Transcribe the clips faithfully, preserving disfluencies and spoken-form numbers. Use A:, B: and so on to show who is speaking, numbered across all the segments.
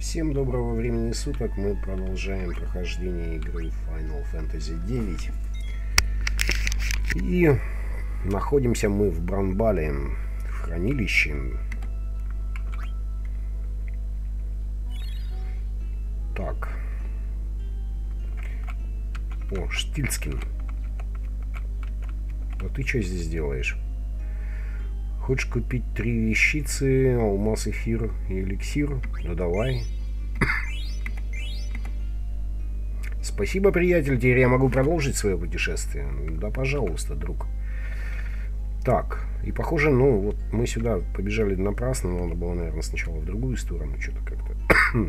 A: Всем доброго времени суток. Мы продолжаем прохождение игры Final Fantasy девять. И находимся мы в Бранбале, в хранилище. Так. О, Штильцкин. А ты что здесь делаешь? Хочешь купить три вещицы, алмаз, эфир и эликсир? Ну давай. Спасибо, приятель. Теперь я могу продолжить свое путешествие. Да, пожалуйста, друг. Так, и похоже, ну вот мы сюда побежали напрасно. Надо было, наверное, сначала в другую сторону. Что-то как-то.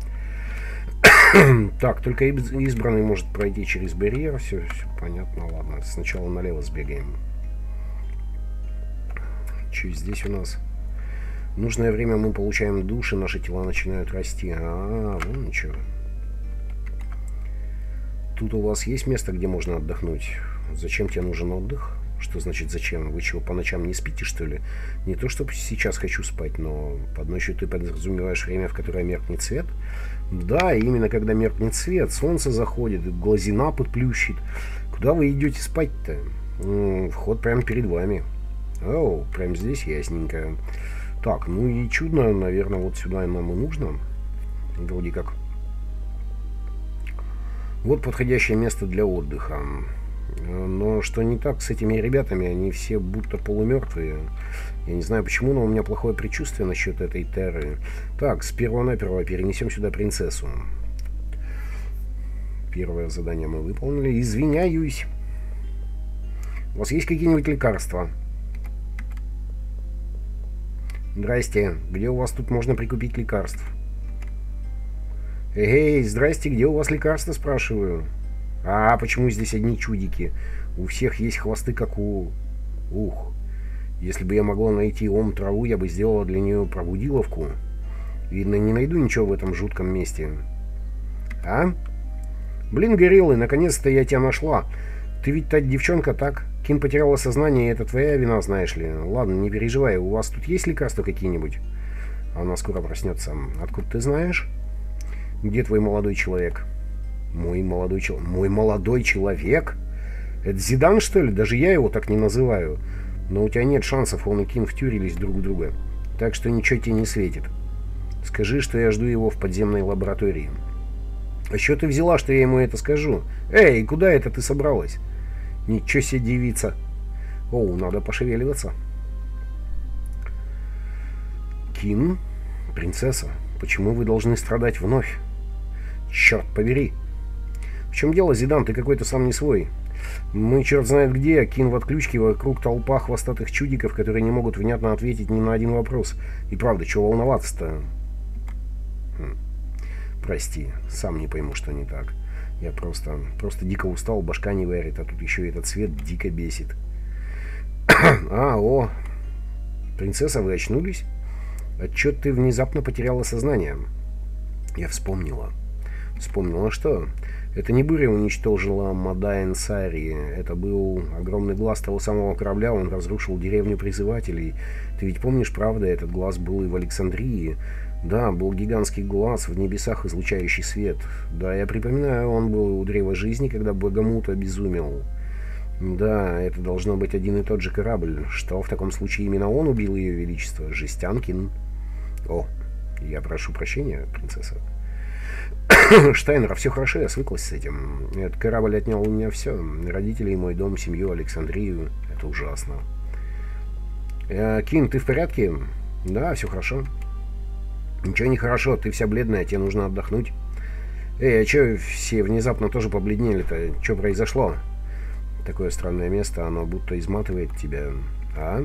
A: Так, только избранный может пройти через барьер. Все, все понятно, ладно. Сначала налево сбегаем. Что здесь у нас? В нужное время мы получаем душ, и наши тела начинают расти. А, вон ничего. Тут у вас есть место, где можно отдохнуть? Зачем тебе нужен отдых? Что значит зачем? Вы чего, по ночам не спите, что ли? Не то, чтобы сейчас хочу спать, но под ночью ты подразумеваешь время, в которое меркнет свет? Да, именно когда меркнет свет, солнце заходит, глазина подплющит. Куда вы идете спать-то? Вход прямо перед вами. О, прям здесь ясненько. Так, ну и чудно, наверное, вот сюда нам и нужно. Вроде как. Вот подходящее место для отдыха. Но что не так с этими ребятами? Они все будто полумертвые. Я не знаю почему, но у меня плохое предчувствие насчет этой Терры. Так, с первого-наперво перенесем сюда принцессу. Первое задание мы выполнили. Извиняюсь. У вас есть какие-нибудь лекарства? Здрасте. Где у вас тут можно прикупить лекарств? Эй, здрасте, где у вас лекарства, спрашиваю? А почему здесь одни чудики? У всех есть хвосты, как у... Ух. Если бы я могла найти ом траву, я бы сделала для нее пробудиловку. Видно, не найду ничего в этом жутком месте. А? Блин, гориллы, наконец-то я тебя нашла. Ты ведь та девчонка, так? Кин потеряла сознание, и это твоя вина, знаешь ли. Ладно, не переживай, у вас тут есть лекарства какие-нибудь? Она скоро проснется. Откуда ты знаешь? Где твой молодой человек? Мой молодой человек? Мой молодой человек? Это Зидан, что ли? Даже я его так не называю. Но у тебя нет шансов, он и Кин втюрились друг в друга. Так что ничего тебе не светит. Скажи, что я жду его в подземной лаборатории. А что ты взяла, что я ему это скажу? Эй, куда это ты собралась? Ничего себе, девица. Оу, надо пошевеливаться. Кин? Принцесса, почему вы должны страдать вновь? Черт побери. В чем дело, Зидан? Ты какой-то сам не свой. Мы черт знает где, а Кин в отключке, вокруг толпа хвостатых чудиков, которые не могут внятно ответить ни на один вопрос. И правда, чего волноваться-то? Хм. Прости, сам не пойму, что не так. Я просто, просто дико устал, башка не варит, а тут еще и этот цвет дико бесит. А, о, принцесса, вы очнулись? А чё ты внезапно потеряла сознание? Я вспомнила. Вспомнила что? Это не буря уничтожила Мадайн Сари. Это был огромный глаз того самого корабля, он разрушил деревню призывателей. Ты ведь помнишь, правда, этот глаз был и в Александрии? Да, был гигантский глаз в небесах, излучающий свет. Да, я припоминаю, он был у древа жизни, когда Багамут обезумел. Да, это должно быть один и тот же корабль. Что, в таком случае именно он убил ее величество? Жестянкин? О, я прошу прощения, принцесса. Штайнер, все хорошо, я свыклась с этим. Этот корабль отнял у меня все. Родителей, мой дом, семью, Александрию. Это ужасно. Э, Кин, ты в порядке? Да, все хорошо. Ничего не хорошо, ты вся бледная, тебе нужно отдохнуть. Эй, а че все внезапно тоже побледнели-то? Что произошло? Такое странное место, оно будто изматывает тебя. А?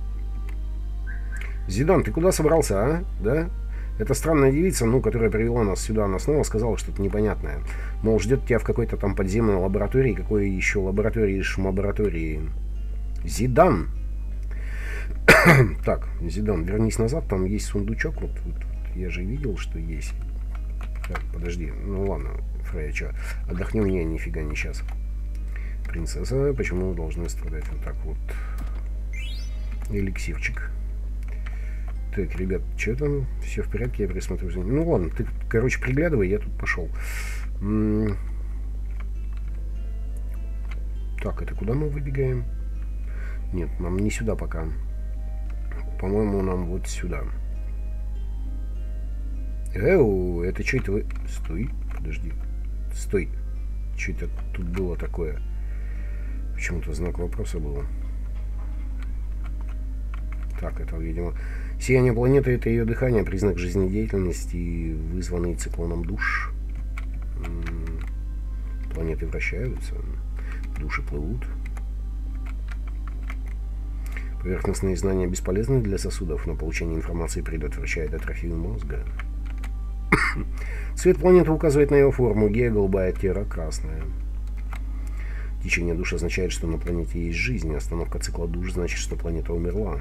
A: Зидан, ты куда собрался, а? Да? Эта странная девица, ну, которая привела нас сюда, она снова сказала что-то непонятное. Мол, ждет тебя в какой-то там подземной лаборатории. Какой еще лаборатории, шмаборатории? Зидан! Так, Зидан, вернись назад, там есть сундучок. Вот, вот, я же видел, что есть. Так, подожди. Ну ладно, Фрея, что? Отдохни у меня, нифига не сейчас. Принцесса, почему вы должны страдать вот так вот? Эликсирчик. Так, ребят, что там? Все в порядке, я присмотрю. Ну ладно, ты, короче, приглядывай, я тут пошел. М-м- так, это куда мы выбегаем? Нет, нам не сюда пока. По-моему, нам вот сюда. Эу, это что это вы... Стой, подожди. Стой. Что это тут было такое? Почему-то знак вопроса был. Так, это, видимо... Сияние планеты — это ее дыхание, признак жизнедеятельности, вызванный циклоном душ. М-м, планеты вращаются, души плывут. Поверхностные знания бесполезны для сосудов, но получение информации предотвращает атрофию мозга. Цвет планеты указывает на ее форму. Гея голубая, Терра красная. Течение душ означает, что на планете есть жизнь. Остановка цикла душ значит, что планета умерла.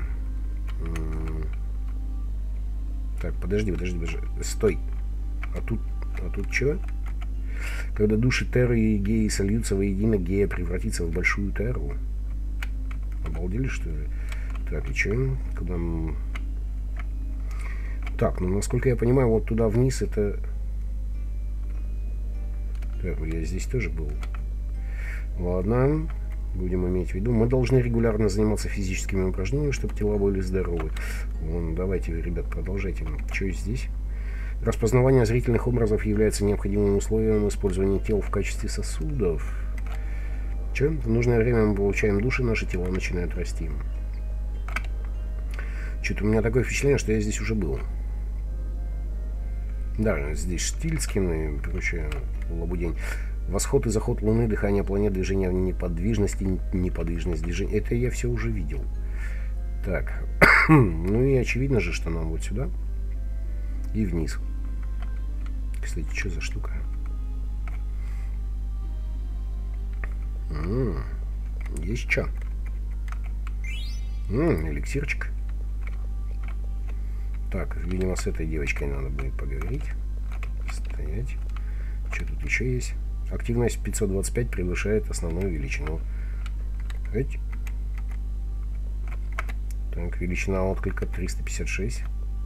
A: Так, подожди, подожди, подожди. Стой. А тут, а тут что? Когда души Терры и Геи сольются воедино, Гея превратится в большую Терру. Обалдели, что ли? Так, и что? Куда... Так, ну, насколько я понимаю, вот туда вниз это... Так, я здесь тоже был. Ладно. Будем иметь в виду. Мы должны регулярно заниматься физическими упражнениями, чтобы тела были здоровы. Вон, давайте, ребят, продолжайте. Что здесь? Распознавание зрительных образов является необходимым условием использования тел в качестве сосудов. Че? В нужное время мы получаем души, наши тела начинают расти. Что-то у меня такое впечатление, что я здесь уже был. Да, здесь Штильскин и прочее лабудень. Восход и заход Луны, дыхание планет, движение неподвижности, неподвижность движения. Это я все уже видел. Так. Ну и очевидно же, что нам вот сюда и вниз. Кстати, что за штука? М-м, есть что? М-м, эликсирчик. Так, видимо, с этой девочкой надо будет поговорить. Стоять. Что тут еще есть? Активность пятьсот двадцать пять превышает основную величину. Эть. Так, величина отклика триста пятьдесят шесть.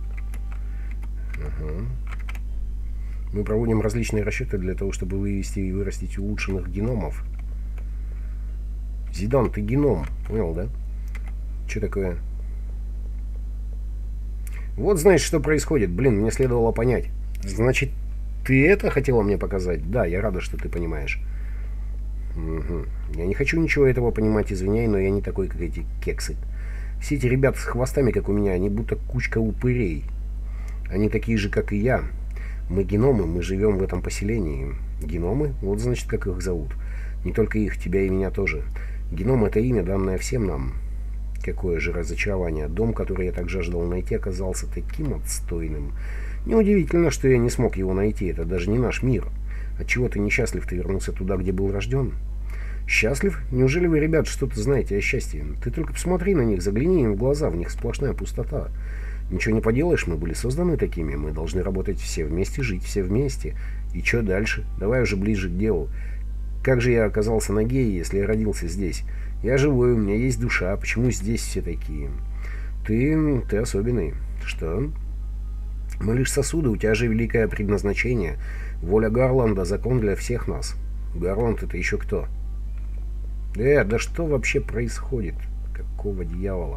A: Ага. Мы проводим различные расчеты для того, чтобы вывести и вырастить улучшенных геномов. Зидан, ты геном, понял, да? Что такое? Вот знаешь, что происходит. Блин, мне следовало понять. Значит, ты это хотела мне показать? Да, я рада, что ты понимаешь. Угу. Я не хочу ничего этого понимать, извиняй, но я не такой, как эти кексы. Все эти ребята с хвостами, как у меня, они будто кучка упырей. Они такие же, как и я. Мы геномы, мы живем в этом поселении. Геномы? Вот значит, как их зовут. Не только их, тебя и меня тоже. Геном — это имя, данное всем нам. Какое же разочарование. Дом, который я так жаждал найти, оказался таким отстойным. Неудивительно, что я не смог его найти. Это даже не наш мир. Отчего ты несчастлив? Ты вернулся туда, где был рожден? Счастлив? Неужели вы, ребят, что-то знаете о счастье? Ты только посмотри на них, загляни им в глаза, в них сплошная пустота. Ничего не поделаешь, мы были созданы такими. Мы должны работать все вместе, жить все вместе. И что дальше? Давай уже ближе к делу. Как же я оказался на Гее, если я родился здесь? Я живой, у меня есть душа. Почему здесь все такие? Ты... ты особенный. Что? Мы лишь сосуды, у тебя же великое предназначение. Воля Гарланда — закон для всех нас. Гарланд — это еще кто? Э, да что вообще происходит? Какого дьявола?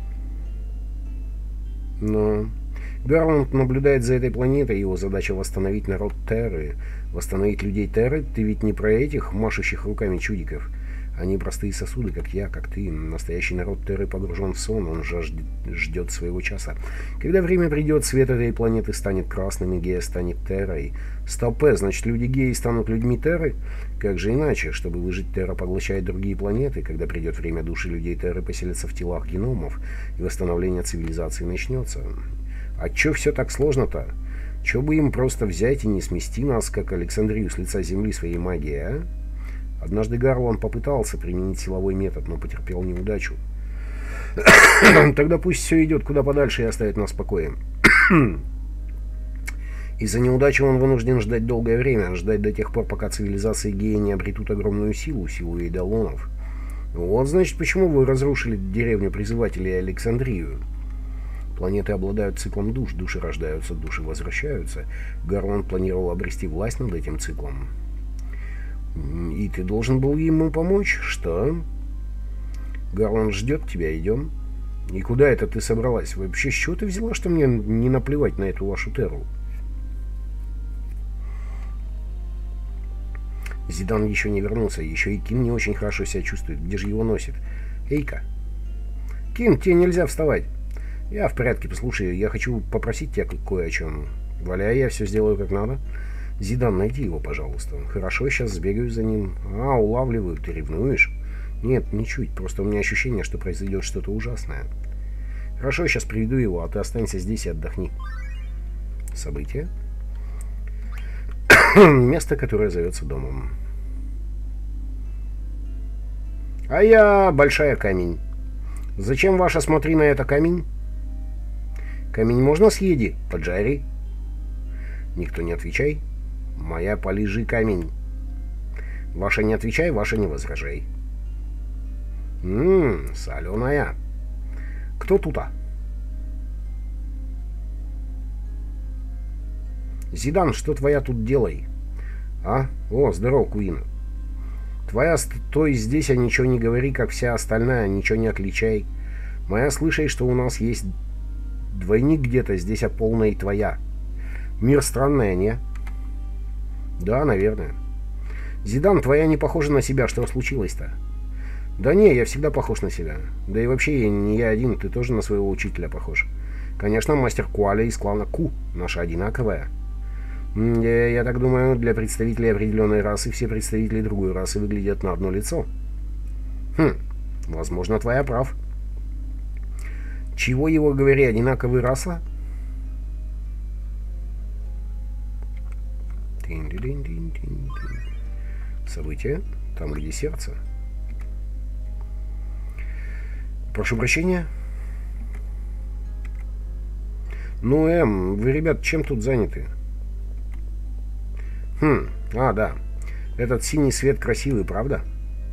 A: Но... Гарланд наблюдает за этой планетой, его задача — восстановить народ Терры. Восстановить людей Терры? Ты ведь не про этих машущих руками чудиков. Они простые сосуды, как я, как ты. Настоящий народ Терры погружен в сон, он жаждет, ждет своего часа. Когда время придет, свет этой планеты станет красным, и Гея станет Террой. Стоп, значит, люди Геи станут людьми Терры? Как же иначе? Чтобы выжить, Терра поглощает другие планеты. Когда придет время, души людей Терры поселятся в телах геномов, и восстановление цивилизации начнется. А чё все так сложно-то? Чё бы им просто взять и не смести нас, как Александрию, с лица земли своей магией, а? Однажды Гарланд попытался применить силовой метод, но потерпел неудачу. Тогда пусть все идет куда подальше и оставит нас в покое. Из-за неудачи он вынужден ждать долгое время, ждать до тех пор, пока цивилизации Геи не обретут огромную силу, силу эйдолонов. Вот, значит, почему вы разрушили деревню призывателей Александрию. Планеты обладают циклом душ. Души рождаются, души возвращаются. Гарланд планировал обрести власть над этим циклом. И ты должен был ему помочь? Что? Гарланд ждет тебя, идем. И куда это ты собралась? Вообще, с чего ты взяла, что мне не наплевать на эту вашу Терру? Зидан еще не вернулся. Еще и Кин не очень хорошо себя чувствует. Где же его носит? Эйка. Кин, тебе нельзя вставать. Я в порядке, послушай, я хочу попросить тебя кое о чем. Валяй, я все сделаю как надо. Зидан, найди его, пожалуйста. Хорошо, сейчас сбегаю за ним. А, улавливаю. Ты ревнуешь? Нет, ничуть. Просто у меня ощущение, что произойдет что-то ужасное. Хорошо, я сейчас приведу его, а ты останься здесь и отдохни. Событие. Место, которое зовется домом. А я большая камень. Зачем ваша, смотри на это, камень? Камень можно съеди, поджари. Никто не отвечай. Моя полежи камень. Ваша не отвечай, ваша не возражай. Ммм, соленая. Кто тут-а? Зидан, что твоя тут делай? А? О, здорово, Куина. Твоя стой здесь, а ничего не говори, как вся остальная, ничего не отличай. Моя, слышай, что у нас есть двойник где-то здесь, а полная и твоя. Мир странный, не? Да, наверное. Зидан, твоя не похожа на себя, что случилось-то? Да не, я всегда похож на себя. Да и вообще, не я один, ты тоже на своего учителя похож. Конечно, мастер Куаля из клана Ку, наша одинаковая. Я, я так думаю, для представителей определенной расы все представители другой расы выглядят на одно лицо. Хм, возможно, твоя прав. Чего его, говори, одинаковая раса? Событие. Там, где сердце. Прошу прощения. Ну, Эм, вы, ребят, чем тут заняты? Хм, а, да. Этот синий свет красивый, правда?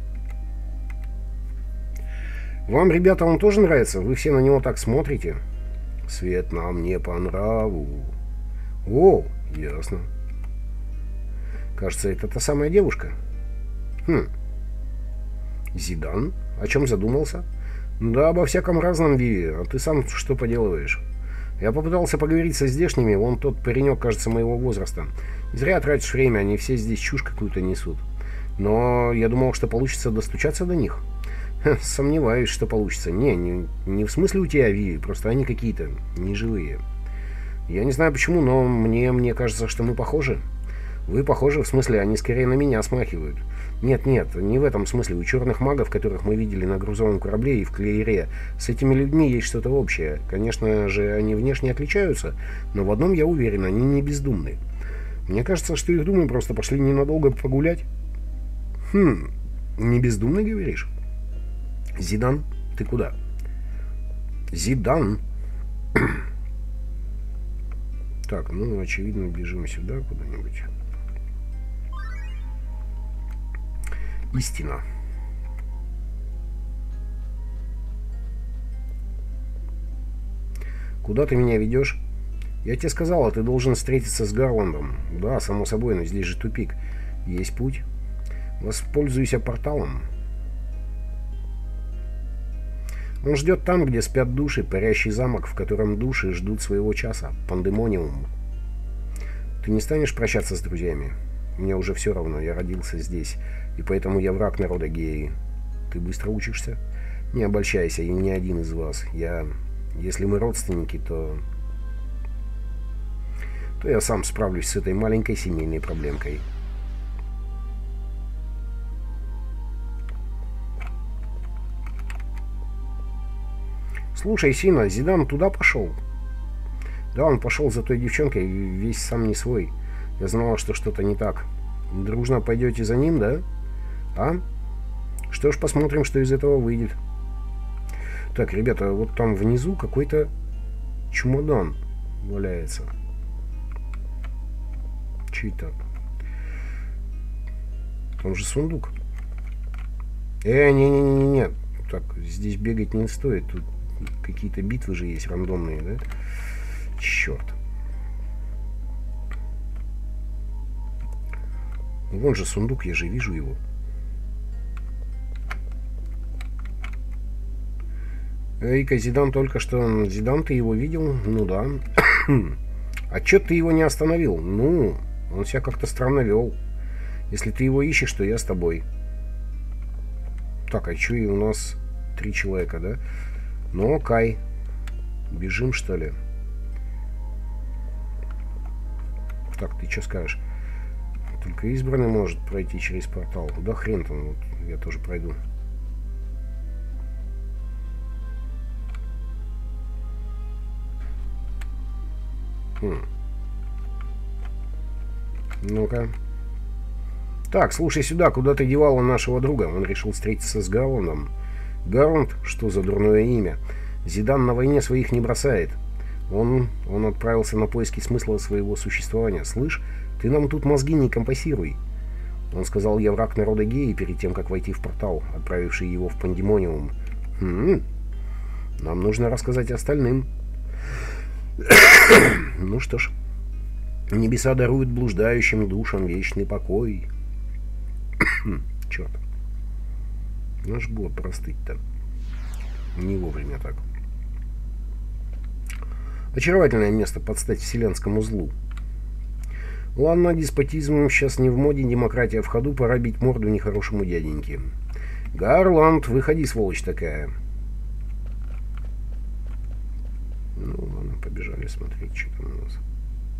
A: Вам, ребята, он тоже нравится? Вы все на него так смотрите? Свет нам не по нраву. О, ясно. Кажется, это та самая девушка. Хм. Зидан? О чем задумался? Да, обо всяком разном, Виви. А ты сам что поделываешь? Я попытался поговорить со здешними. Вон тот паренек, кажется, моего возраста. Зря тратишь время, они все здесь чушь какую-то несут. Но я думал, что получится достучаться до них. Ха, сомневаюсь, что получится. Не, не, не в смысле у тебя, Виви, просто они какие-то неживые. Я не знаю почему, но мне, мне кажется, что мы похожи. Вы похожи, в смысле, они скорее на меня смахивают. Нет-нет, не в этом смысле. У черных магов, которых мы видели на грузовом корабле и в Клеере, с этими людьми есть что-то общее. Конечно же, они внешне отличаются, но в одном я уверен, они не бездумны. Мне кажется, что их думы просто пошли ненадолго погулять. Хм, не бездумный, говоришь? Зидан, ты куда? Зидан. Так, ну, очевидно, бежим сюда куда-нибудь. Истина. Куда ты меня ведешь? Я тебе сказал, ты должен встретиться с Гарландом. Да, само собой, но здесь же тупик. Есть путь. Воспользуйся порталом. Он ждет там, где спят души, парящий замок, в котором души ждут своего часа. Пандемониум. Ты не станешь прощаться с друзьями? Мне уже все равно, я родился здесь, и поэтому я враг народа геи. Ты быстро учишься? Не обольщайся, я не один из вас. Я... Если мы родственники, то... то я сам справлюсь с этой маленькой семейной проблемкой. Слушай, Сина, Зидан туда пошел? Да, он пошел за той девчонкой, весь сам не свой. Я знала, что что-то не так. Дружно пойдете за ним, да? А? Что ж, посмотрим, что из этого выйдет. Так, ребята, вот там внизу какой-то чемодан валяется. Чей-то. Там же сундук. Э, не-не-не-не. Так, здесь бегать не стоит. Тут какие-то битвы же есть рандомные, да? Черт. Вон же сундук, я же вижу его. Эй-ка, Зидан только что... Зидан, ты его видел? Ну да. А чё ты его не остановил? Ну, он себя как-то странно вел. Если ты его ищешь, то я с тобой. Так, а чё и у нас три человека, да? Ну, окей. Бежим, что ли? Так, ты что скажешь? Только избранный может пройти через портал. Да хрен там, вот я тоже пройду. Хм. Ну-ка. Так, слушай сюда, куда ты девала нашего друга? Он решил встретиться с Гарондом. Гаронд? Что за дурное имя? Зидан на войне своих не бросает. Он, он отправился на поиски смысла своего существования. Слышь, ты нам тут мозги не компасируй. Он сказал, я враг народа геи перед тем, как войти в портал, отправивший его в Пандемониум. Хм. Нам нужно рассказать остальным. Ну что ж. Небеса даруют блуждающим душам вечный покой. Черт. Наш год простыть-то. Не вовремя так. Очаровательное место под стать вселенскому злу. Ладно, деспотизм сейчас не в моде, демократия в ходу, пора бить морду нехорошему дяденьке. Гарланд, выходи, сволочь такая. Ну ладно, побежали смотреть, что там у нас.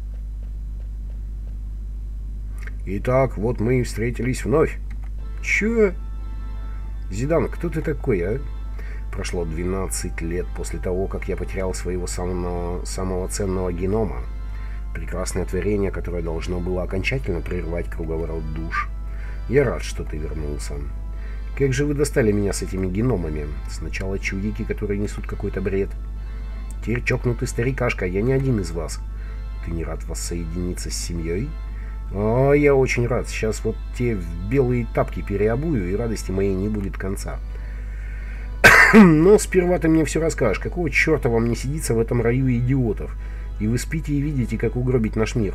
A: Итак, вот мы и встретились вновь. Чё? Зидан, кто ты такой, а? Прошло двенадцать лет после того, как я потерял своего самого, самого ценного генома. Прекрасное творение, которое должно было окончательно прервать круговорот душ. Я рад, что ты вернулся. Как же вы достали меня с этими геномами? Сначала чудики, которые несут какой-то бред. Теперь чокнутый старикашка, я не один из вас. Ты не рад воссоединиться с семьей? О, я очень рад. Сейчас вот те белые тапки переобую, и радости моей не будет конца. Но сперва ты мне все расскажешь. Какого черта вам не сидится в этом раю идиотов? И вы спите и видите, как угробить наш мир.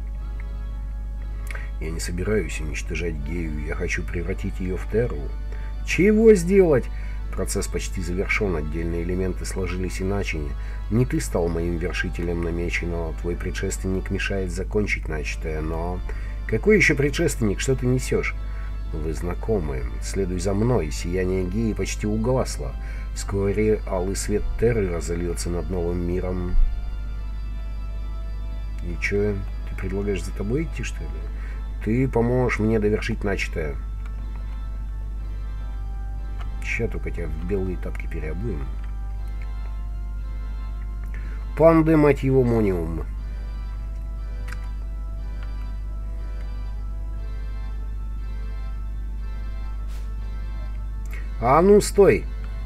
A: Я не собираюсь уничтожать Гею. Я хочу превратить ее в Терру. Чего сделать? Процесс почти завершен. Отдельные элементы сложились иначе. Не ты стал моим вершителем намеченного. Твой предшественник мешает закончить начатое. Но... Какой еще предшественник? Что ты несешь? Вы знакомы. Следуй за мной. Сияние Геи почти угасло. Вскоре алый свет Терры разольется над новым миром. И что, ты предлагаешь за тобой идти, что ли? Ты поможешь мне довершить начатое. Сейчас только тебя в белые тапки переобуем. Панды, мать его, мониум. А ну, стой!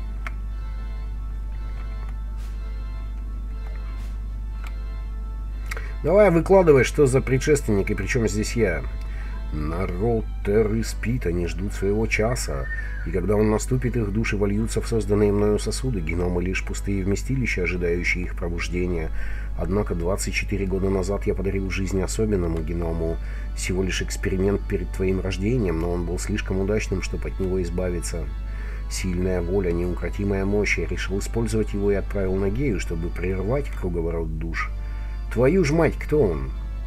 A: Давай выкладывай, что за предшественник и причем здесь я. Народ Терры спит, они ждут своего часа. И когда он наступит, их души вольются в созданные мною сосуды. Геномы лишь пустые вместилища, ожидающие их пробуждения. Однако двадцать четыре года назад я подарил жизнь особенному геному. Всего лишь эксперимент перед твоим рождением, но он был слишком удачным, чтобы от него избавиться. Сильная воля, неукротимая мощь. Я решил использовать его и отправил на Гею, чтобы прервать круговорот душ. Твою ж мать, кто он?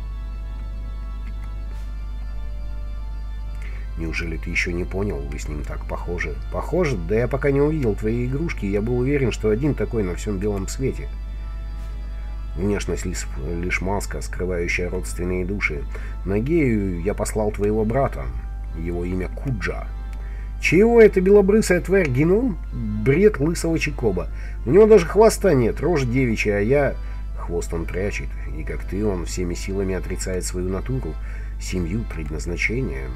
A: Неужели ты еще не понял? Вы с ним так похожи. Похожи? Да я пока не увидел твои игрушки, я был уверен, что один такой на всем белом свете. Внешность лишь, лишь маска, скрывающая родственные души. На Гею я послал твоего брата. Его имя Куджа. Чего это белобрысая тварь геном? Бред лысого Чикоба. У него даже хвоста нет, рожа девичья, а я... Хвост он прячет, и как ты, он всеми силами отрицает свою натуру, семью, предназначение.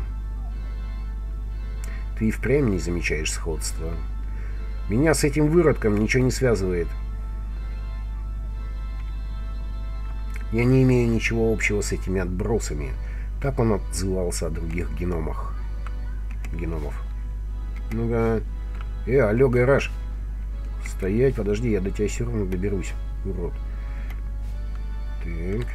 A: Ты и впрямь не замечаешь сходства. Меня с этим выродком ничего не связывает. Я не имею ничего общего с этими отбросами. Так он отзывался о других геномах. Геномов. Ну-ка. Э, алло, гараж. Стоять, подожди, я до тебя все равно доберусь, урод. Так.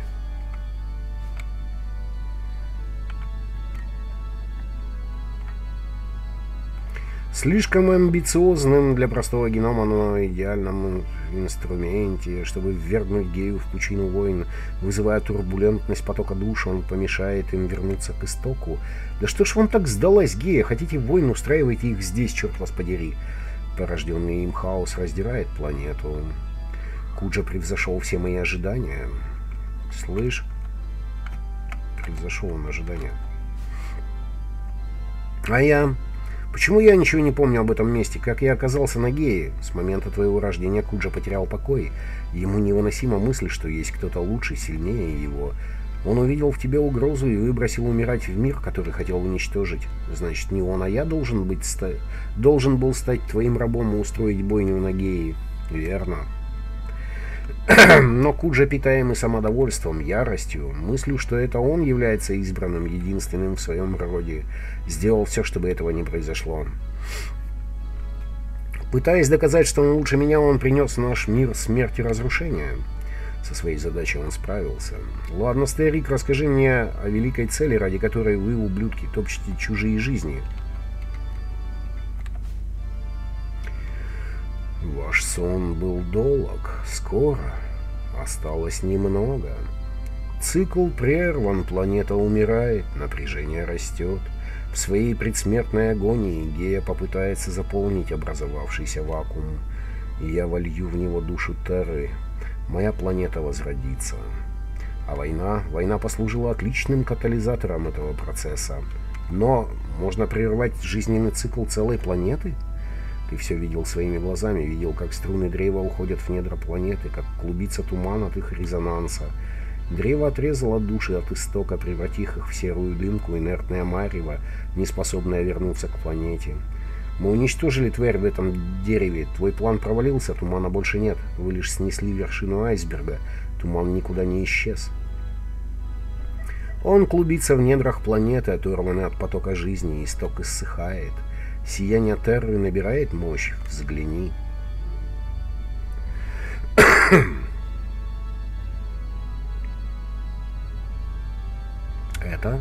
A: Слишком амбициозным для простого генома, но идеальном инструменте, чтобы ввергнуть гею в пучину войн, вызывая турбулентность потока душ, он помешает им вернуться к истоку. Да что ж вам так сдалась, гея? Хотите войн, устраивайте их здесь, черт вас подери. Порожденный им хаос раздирает планету. Куджа превзошел все мои ожидания. Слышь? Превзошел он ожидания. А я... Почему я ничего не помню об этом месте? Как я оказался на Гее? С момента твоего рождения Куджа потерял покой. Ему невыносима мысль, что есть кто-то лучше, сильнее его. Он увидел в тебе угрозу и выбросил умирать в мир, который хотел уничтожить. Значит, не он, а я должен быть ста... должен был стать твоим рабом и устроить бойню на Гее. Верно. Но Куджа, питаемый самодовольством, яростью, мыслью, что это он является избранным, единственным в своем роде, сделал все, чтобы этого не произошло. Пытаясь доказать, что он лучше меня, он принес в наш мир смерть и разрушение. Со своей задачей он справился. Ладно, старик, расскажи мне о великой цели, ради которой вы, ублюдки, топчете чужие жизни. Ваш сон был долг, скоро, осталось немного. Цикл прерван, планета умирает, напряжение растет. В своей предсмертной агонии Гея попытается заполнить образовавшийся вакуум, и я волью в него душу Терры. Моя планета возродится. А война, война послужила отличным катализатором этого процесса. Но можно прервать жизненный цикл целой планеты? Ты все видел своими глазами, видел, как струны древа уходят в недра планеты, как клубится туман от их резонанса. Древо отрезало души от истока, превратив их в серую дымку, инертное марево, не способное вернуться к планете. Мы уничтожили тварь в этом дереве. Твой план провалился, тумана больше нет. Вы лишь снесли вершину айсберга. Туман никуда не исчез. Он клубится в недрах планеты, оторванный от потока жизни, исток иссыхает. Сияние Терры набирает мощь. Взгляни. Это?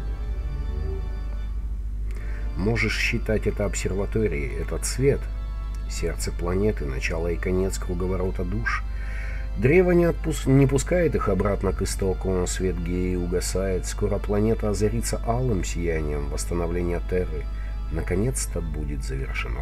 A: Можешь считать это обсерваторией. Это цвет. Сердце планеты, начало и конец круговорота душ. Древо не, отпуск... не пускает их обратно к истоку. Свет Геи угасает. Скоро планета озарится алым сиянием восстановления Терры. Наконец-то будет завершено.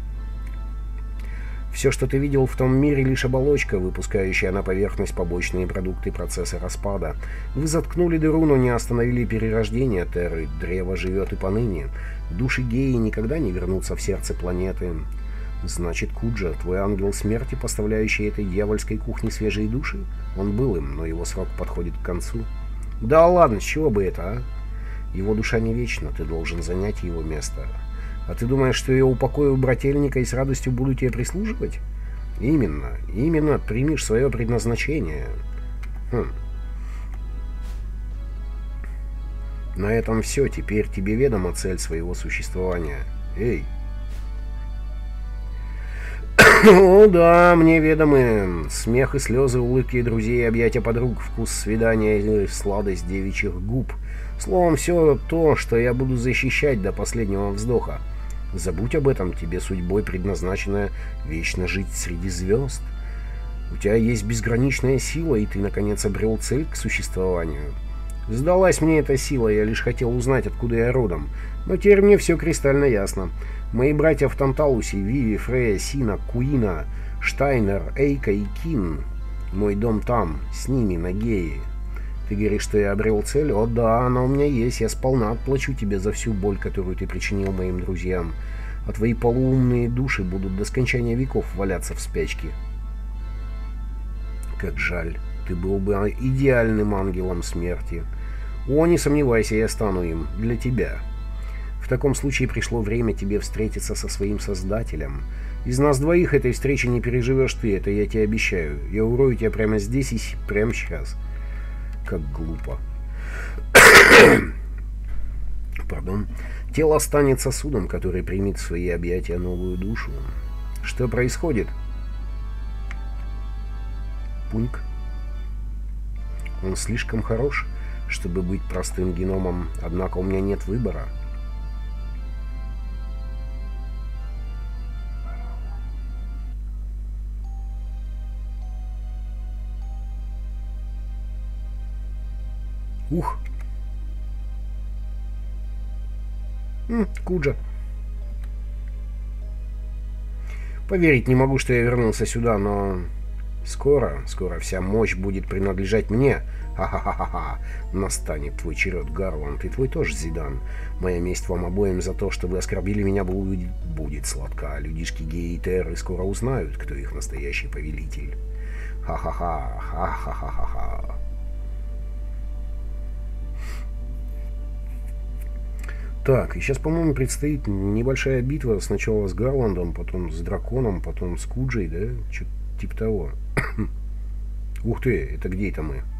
A: Все, что ты видел в том мире, лишь оболочка, выпускающая на поверхность побочные продукты процесса распада. Вы заткнули дыру, но не остановили перерождение Терры. Древо живет и поныне. Души Геи никогда не вернутся в сердце планеты. Значит, Куджа, твой ангел смерти, поставляющий этой дьявольской кухне свежие души? Он был им, но его срок подходит к концу. Да ладно, с чего бы это, а? Его душа не вечна, ты должен занять его место. А ты думаешь, что я упокою брательника и с радостью буду тебе прислуживать? Именно, именно примешь свое предназначение. Хм. На этом все, теперь тебе ведома цель своего существования. Эй! О, да, мне ведомы смех и слезы, улыбки друзей, объятия подруг, вкус свидания и сладость девичьих губ. Словом, все то, что я буду защищать до последнего вздоха. Забудь об этом, тебе судьбой предназначено вечно жить среди звезд. У тебя есть безграничная сила, и ты, наконец, обрел цель к существованию. Сдалась мне эта сила, я лишь хотел узнать, откуда я родом. Но теперь мне все кристально ясно. Мои братья в Танталусе, Виви, Фрея, Сина, Куина, Штайнер, Эйка и Кин. Мой дом там, с ними, на Гее. Ты говоришь, что я обрел цель? О да, она у меня есть. Я сполна отплачу тебе за всю боль, которую ты причинил моим друзьям. А твои полуумные души будут до скончания веков валяться в спячке. Как жаль. Ты был бы идеальным ангелом смерти. О, не сомневайся, я стану им. Для тебя. В таком случае пришло время тебе встретиться со своим Создателем. Из нас двоих этой встречи не переживешь ты, это я тебе обещаю. Я урою тебя прямо здесь и прямо сейчас. Как глупо. Пардон. Тело станет сосудом, который примет в свои объятия новую душу. Что происходит? Пуньк. Он слишком хорош, чтобы быть простым геномом, однако у меня нет выбора. Ух! М, Куджа. Поверить не могу, что я вернулся сюда, но... Скоро, скоро вся мощь будет принадлежать мне. Ха-ха-ха-ха-ха. Настанет твой черед, Гарланд, и твой тоже, Зидан. Моя месть вам обоим за то, что вы оскорбили меня, будет, будет сладка. Людишки Геи и Терры скоро узнают, кто их настоящий повелитель. Ха-ха-ха, ха-ха-ха-ха-ха. Так, и сейчас, по-моему, предстоит небольшая битва. Сначала с Гарландом, потом с Драконом, потом с Куджей, да? Что-то типа того. Ух ты, это где это мы?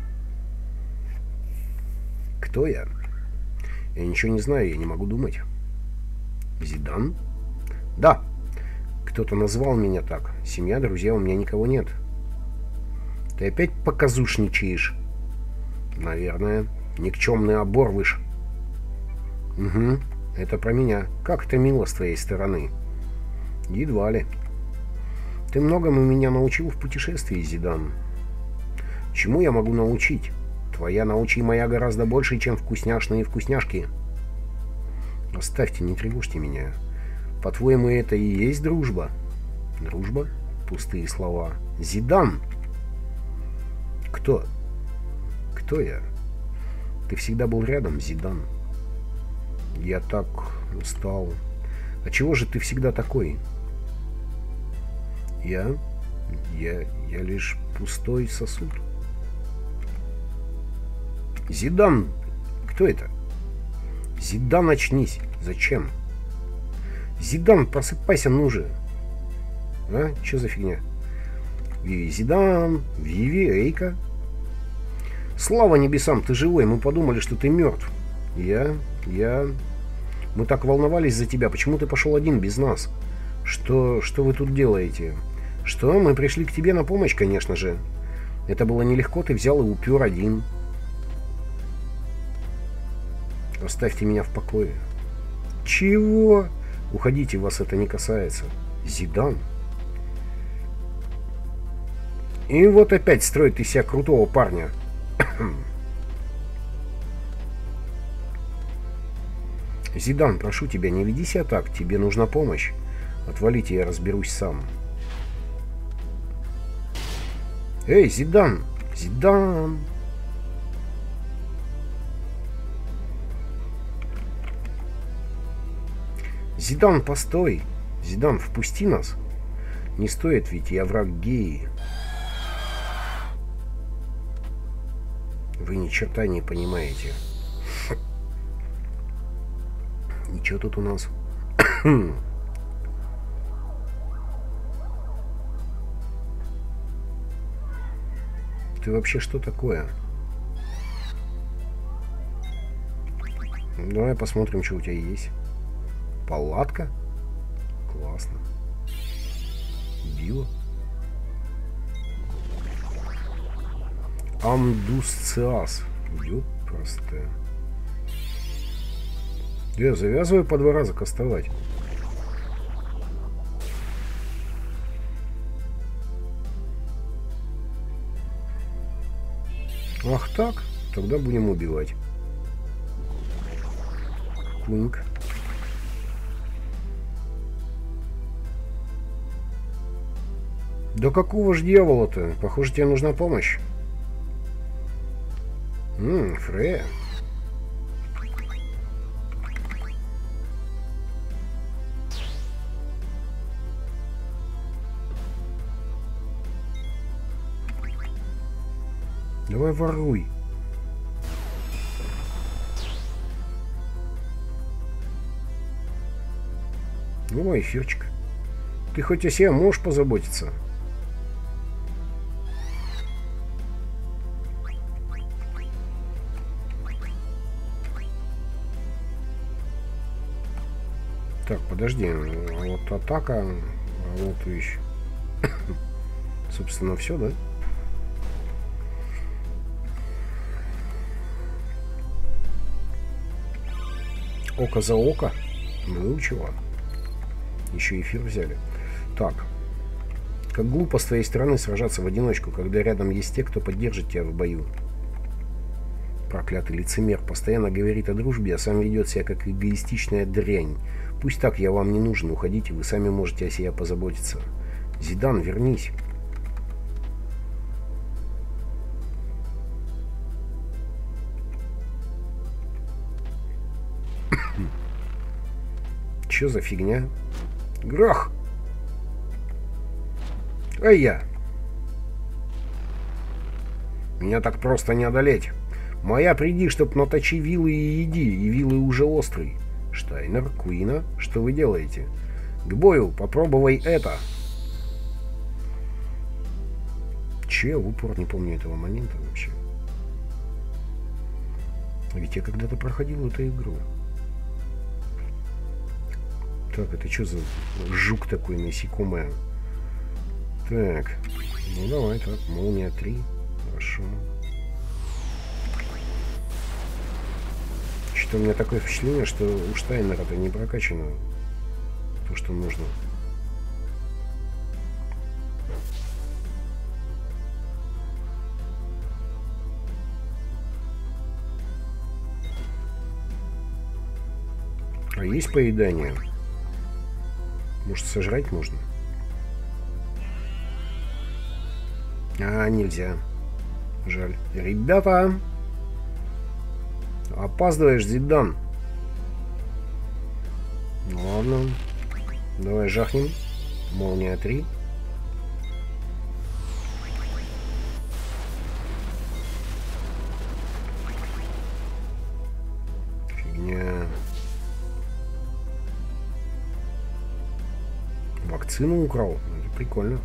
A: Кто я? Я ничего не знаю, я не могу думать. Зидан? Да. Кто-то назвал меня так. Семья, друзья, у меня никого нет. Ты опять показушничаешь? Наверное. Никчемный оборвыш. Угу, это про меня. Как это мило с твоей стороны. Едва ли. Ты многому меня научил в путешествии, Зидан. Чему я могу научить? Твоя научи моя гораздо больше, чем вкусняшные вкусняшки. Оставьте, не тревожьте меня. По-твоему, это и есть дружба? Дружба? Пустые слова. Зидан! Кто? Кто я? Ты всегда был рядом, Зидан. Я так устал. А чего же ты всегда такой? Я? Я... Я лишь пустой сосуд. Зидан! Кто это? Зидан, очнись. Зачем? Зидан, просыпайся, ну же. А? Что за фигня? Виви, Зидан, Виви, Эйка. Слава небесам, ты живой. Мы подумали, что ты мертв. Я... Я... Мы так волновались за тебя. Почему ты пошел один, без нас? Что... Что вы тут делаете? Что? Мы пришли к тебе на помощь, конечно же. Это было нелегко, ты взял и упер один. Оставьте меня в покое. Чего? Уходите, вас это не касается. Зидан. И вот опять строит из себя крутого парня. Зидан, прошу тебя, не веди себя так. Тебе нужна помощь. Отвалите, я разберусь сам. Эй, Зидан! Зидан! Зидан, постой! Зидан, впусти нас! Не стоит, ведь я враг Геи. Вы ни черта не понимаете. Ничего тут у нас. Ты вообще что такое? Давай посмотрим, что у тебя есть. Палатка? Классно. Диво. Амдусциас. Ёп, просто. Я завязываю по два раза кастовать. Ах так? Тогда будем убивать. Пунк. Да какого ж дьявола-то? Похоже, тебе нужна помощь. Ммм, Фрея. Давай воруй. Ой, Фёчка. Ты хоть о себе можешь позаботиться? Так, подожди. Вот атака. А вот вещь. Собственно, все, да? Око за око. Выучила. Еще эфир взяли. Так. Как глупо с твоей стороны сражаться в одиночку, когда рядом есть те, кто поддержит тебя в бою. Проклятый лицемер постоянно говорит о дружбе, а сам ведет себя как эгоистичная дрянь. Пусть так, я вам не нужен, уходите, вы сами можете о себе позаботиться. Зидан, вернись. Че за фигня? Грох! Ай я! Меня так просто не одолеть. Моя, приди, чтоб наточи вилы и еди, и вилы уже острый. Штайнер, Куина, что вы делаете? К бою, попробуй это. Че, я в упор не помню этого момента вообще. Ведь я когда-то проходил эту игру. Так, это что за жук такой, насекомое? Так, ну давай так, молния три. Хорошо. Что-то у меня такое впечатление, что у Штайнера-то не прокачано то, что нужно. А есть поедание? Может, сожрать можно? А, нельзя. Жаль. Ребята! Опаздываешь, Зидан. Ну ладно. Давай жахнем. Молния три. Фигня. Вакцину украл. Это прикольно.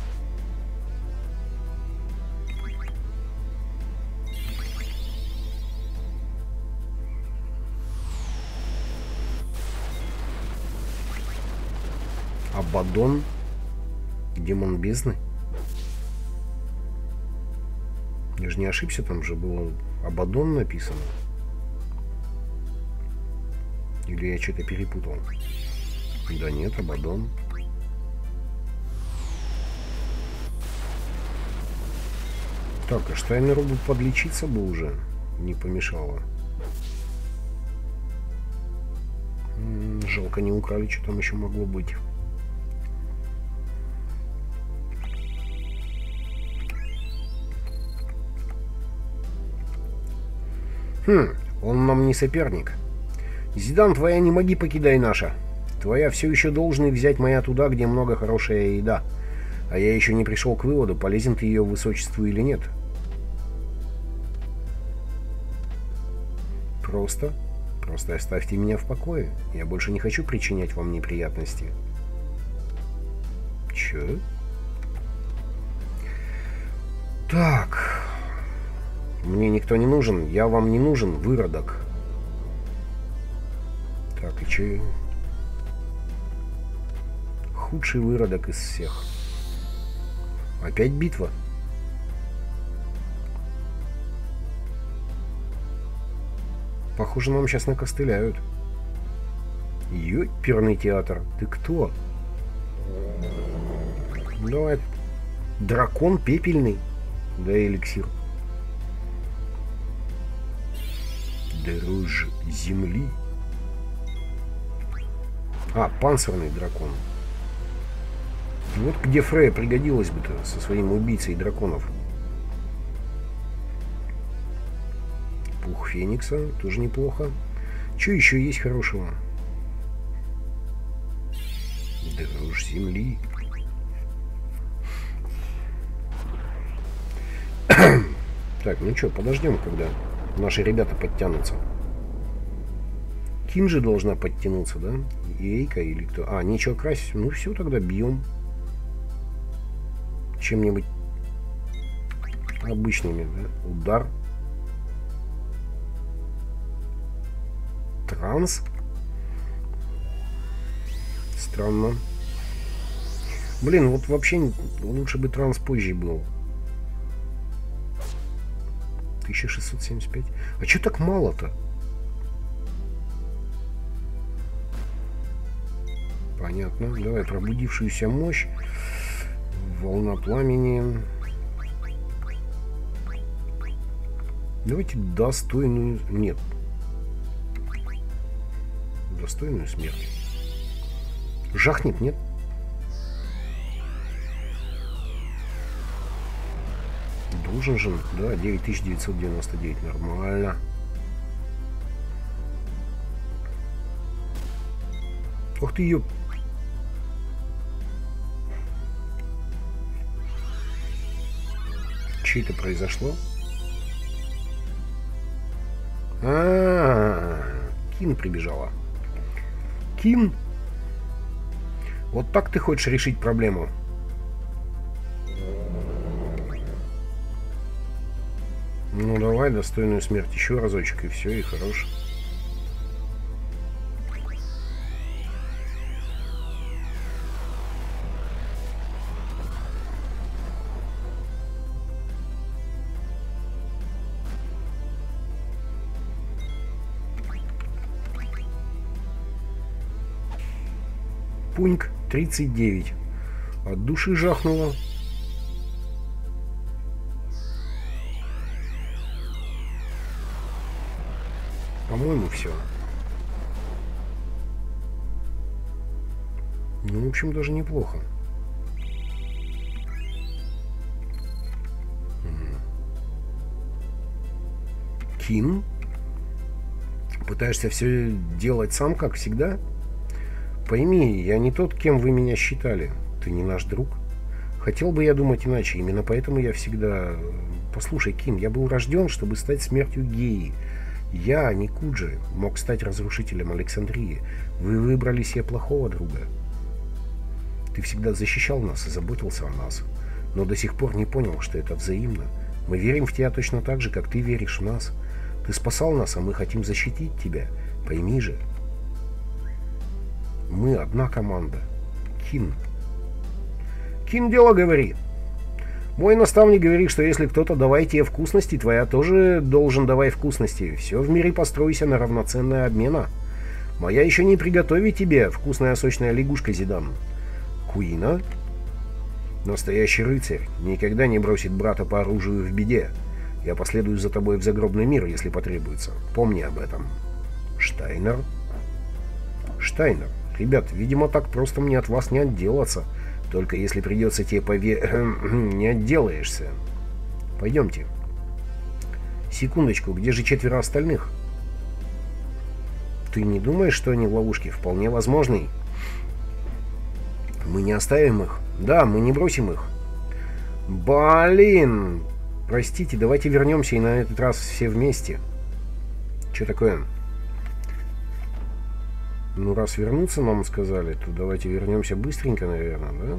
A: Абаддон. Демон бездны. Я же не ошибся, там же было Абаддон написано. Или я что-то перепутал? Да нет, Абаддон. Так, а Штайнеру бы подлечиться бы уже не помешало. М-м, жалко, не украли, что там еще могло быть. Хм, он нам не соперник. Зидан, твоя не моги покидай наша. Твоя все еще должны взять моя туда, где много хорошая еда. А я еще не пришел к выводу, полезен ты ее высочеству или нет. Просто, просто оставьте меня в покое. Я больше не хочу причинять вам неприятности. Че? Так... Мне никто не нужен, я вам не нужен, выродок. Так, и че? Худший выродок из всех. Опять битва? Похоже, нам сейчас накостыляют. Ёперный театр, ты кто? Давай. Дракон пепельный. Да, эликсир. Дрожь земли. А, панцирный дракон. Вот где Фрея пригодилась бы-то со своим убийцей драконов. Пух Феникса, тоже неплохо. Что еще есть хорошего? Дрожь земли. Так, ну что, подождем, когда наши ребята подтянутся. Кинжи должна подтянуться, да? И Эйка или кто? А, нечего красить. Ну все, тогда бьем. Чем-нибудь обычными, да? Удар. Транс. Странно. Блин, вот вообще лучше бы транс позже был. тысяча шестьсот семьдесят пять. А чё так мало-то? Понятно. Давай пробудившуюся мощь. Волна пламени. Давайте достойную... Нет. Достойную смерть. Жахнет, нет? Должен же. Да, девять тысяч девятьсот девяносто девять. Нормально. Ух ты, ёп. Что это произошло? А-а-а, Кин прибежала. Кин? Вот так ты хочешь решить проблему? Ну давай достойную смерть еще разочек, и все, и хорош. Пуньк тридцать девять. От души жахнуло. По-моему, все. Ну, в общем, даже неплохо. Кин? Пытаешься все делать сам, как всегда? Пойми, я не тот, кем вы меня считали. Ты не наш друг. Хотел бы я думать иначе. Именно поэтому я всегда... Послушай, Кин, я был рожден, чтобы стать смертью Геи. Я, а не Куджи, мог стать разрушителем Александрии. Вы выбрали себе плохого друга. Ты всегда защищал нас и заботился о нас. Но до сих пор не понял, что это взаимно. Мы верим в тебя точно так же, как ты веришь в нас. Ты спасал нас, а мы хотим защитить тебя. Пойми же. Мы одна команда. Кин. Кин, дело говори. Мой наставник говорит, что если кто-то давай тебе вкусности, твоя тоже должен давай вкусности. Все в мире постройся на равноценное обмена. Моя еще не приготовить тебе вкусная сочная лягушка, Зидан. Куина? Настоящий рыцарь никогда не бросит брата по оружию в беде. Я последую за тобой в загробный мир, если потребуется. Помни об этом. Штайнер? Штайнер. Ребят, видимо, так просто мне от вас не отделаться. Только если придется тебе пове... не отделаешься. Пойдемте. Секундочку, где же четверо остальных? Ты не думаешь, что они в ловушке? Вполне возможный. Мы не оставим их. Да, мы не бросим их. Блин! Простите, давайте вернемся и на этот раз все вместе. Что такое? Ну, раз вернуться нам сказали, то давайте вернемся быстренько, наверное,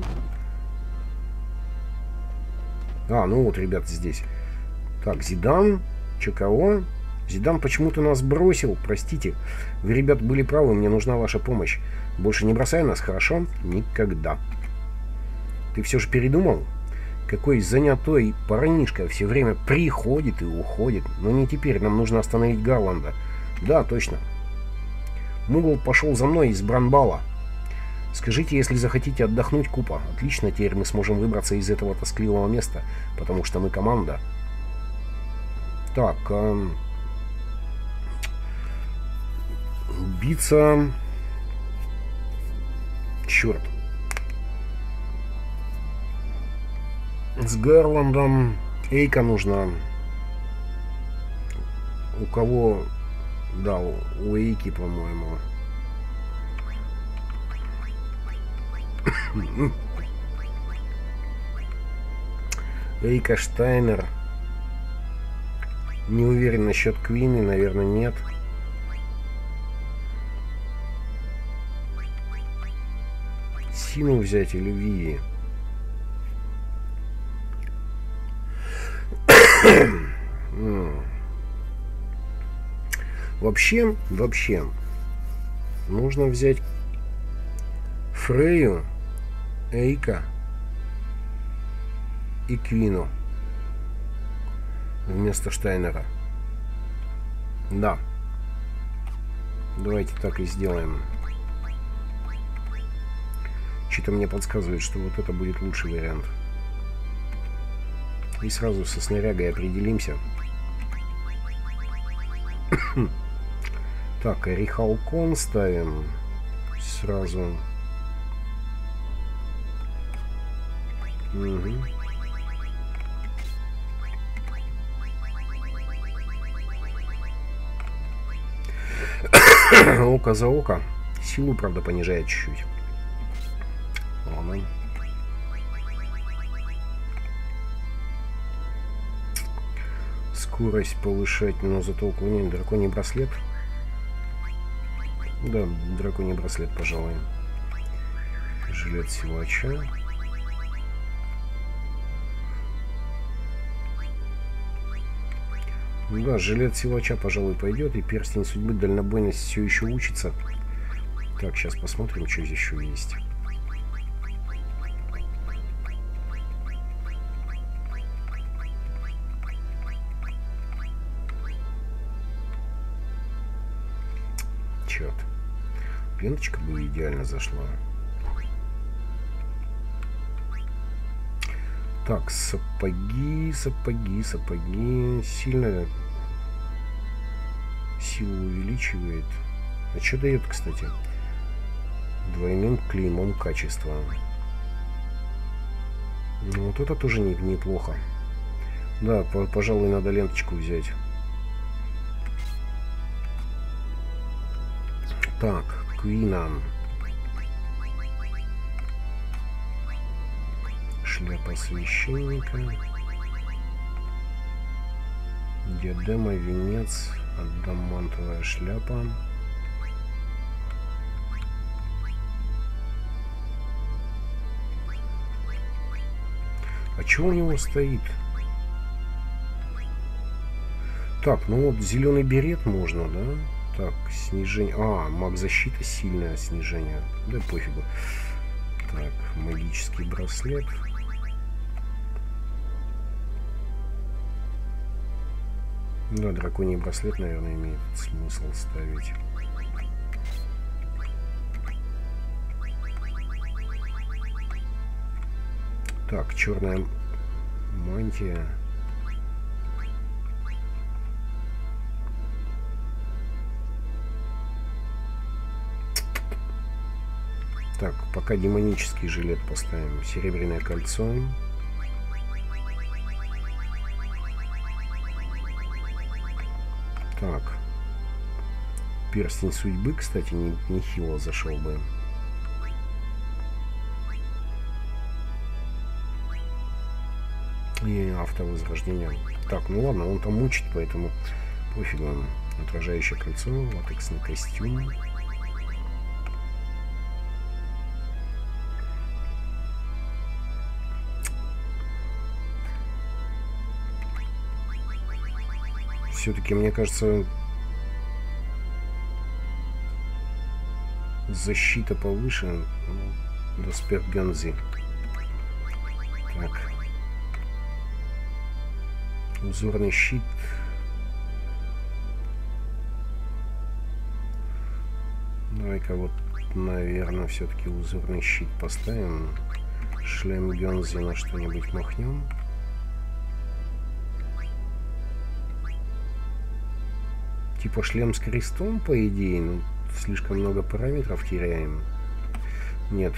A: да? А, ну вот, ребята, здесь. Так, Зидан. Че, кого? Зидан почему-то нас бросил, простите. Вы, ребят, были правы, мне нужна ваша помощь. Больше не бросай нас, хорошо? Никогда. Ты все же передумал? Какой занятой парнишка все время приходит и уходит. Но не теперь, нам нужно остановить Гарланда. Да, точно. Мугл пошел за мной из Бранбала. Скажите, если захотите отдохнуть, Купа. Отлично, теперь мы сможем выбраться из этого тоскливого места, потому что мы команда. Так. Э, биться... Черт. С Гарландом Эйка нужна. У кого... Да, у Эйки, по-моему. Эйка, Штайнер. Не уверен насчет Квины, наверное, нет. Сину взять или Вии? Вообще, вообще, нужно взять Фрею, Эйка и Квину вместо Штайнера. Да. Давайте так и сделаем. Что-то мне подсказывает, что вот это будет лучший вариант. И сразу со снарягой определимся. Так, Орехалкон ставим сразу. Угу. Око за око. Силу, правда, понижает чуть-чуть. Ладно. Скорость повышать, но зато уклонение. Драконий браслет. Да, драконий браслет, пожалуй. Жилет силача. Да, жилет силача, пожалуй, пойдет. И перстень судьбы, дальнобойность все еще учится. Так, сейчас посмотрим, что здесь еще есть. Черт. Ленточка бы идеально зашла. Так, сапоги, сапоги, сапоги. Сильно силу увеличивает. А что дает, кстати? Двойным клеймом качества. Ну, вот это тоже не, неплохо. Да, по, пожалуй, надо ленточку взять. Так, Квина. Шляпа священника. Диадема, венец, адамантовая шляпа. А чего у него стоит? Так, ну вот зеленый берет можно, да? Так, снижение. А, маг защита, сильное снижение. Да пофигу. Так, магический браслет. Да, драконий браслет, наверное, имеет смысл ставить. Так, черная мантия. Так, пока демонический жилет поставим. Серебряное кольцо. Так. Перстень судьбы, кстати, не, нехило зашел бы. И автовозрождение. Так, ну ладно, он там мучит, поэтому пофигу. Отражающее кольцо, латексный костюм. Все-таки, мне кажется, защита повыше. Доспех Ганзи. Так. Узорный щит. Давай-ка вот, наверное, все-таки узорный щит поставим. Шлем Гензи на что-нибудь махнем. Типа шлем с крестом, по идее, но слишком много параметров теряем. Нет.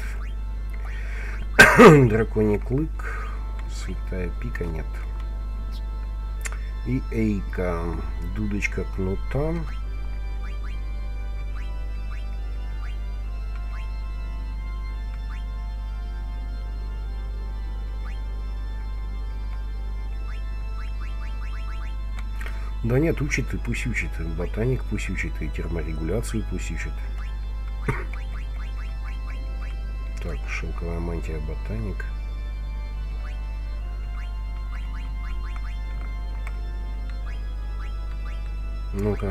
A: Драконий клык. Святая пика, нет. И эйка. Дудочка кнута. Да нет, учит и пусть учит. Ботаник пусть учит, и терморегуляцию пусть учит. Так, шелковая мантия ботаник. Ну-ка.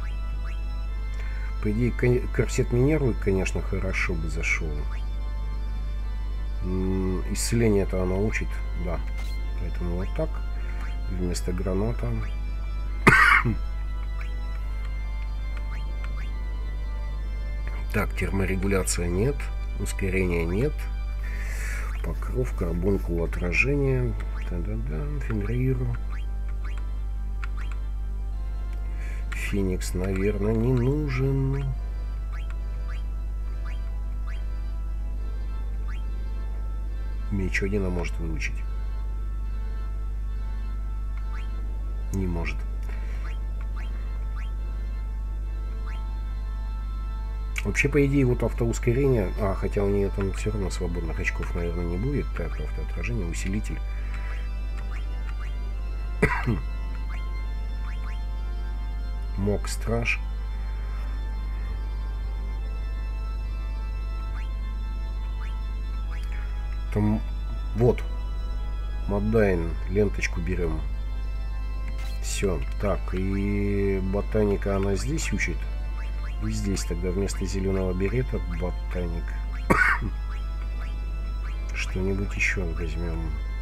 A: По идее, корсет Минервы, конечно, хорошо бы зашел. Исцеление-то она учит, да. Поэтому вот так. Вместо граната. Так, терморегуляция нет. Ускорения нет. Покров, карбункул, отражение. Да-да-да, Фенрир. Феникс, наверное, не нужен. Меч Одина может выучить. Не может. Вообще, по идее, вот автоускорение... А, хотя у нее там все равно свободных очков, наверное, не будет. Так, автоотражение, усилитель. Мог страж. Там... Вот. Модайн. Ленточку берем. Все. Так, и ботаника она здесь учит. И здесь тогда вместо зеленого берета ботаник. Что-нибудь еще возьмем.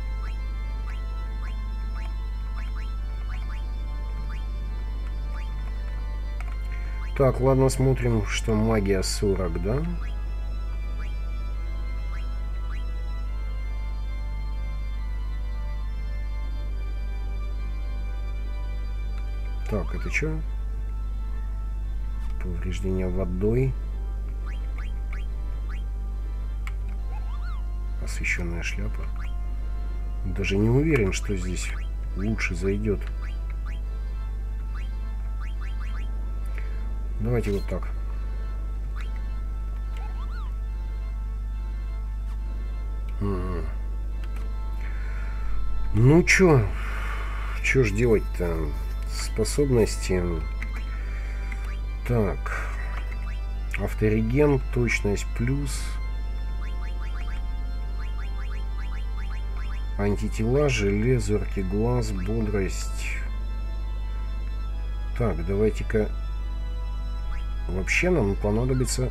A: Так, ладно, смотрим, что магия сорок, да? Так, это что? Повреждение водой. Освещенная шляпа. Даже не уверен, что здесь лучше зайдет. Давайте вот так. М-м. Ну чё? Чё ж делать-то? Способности. Так. Автореген, точность плюс. Антитела, желе, зоркий глаз, бодрость. Так, давайте-ка... Вообще нам понадобится...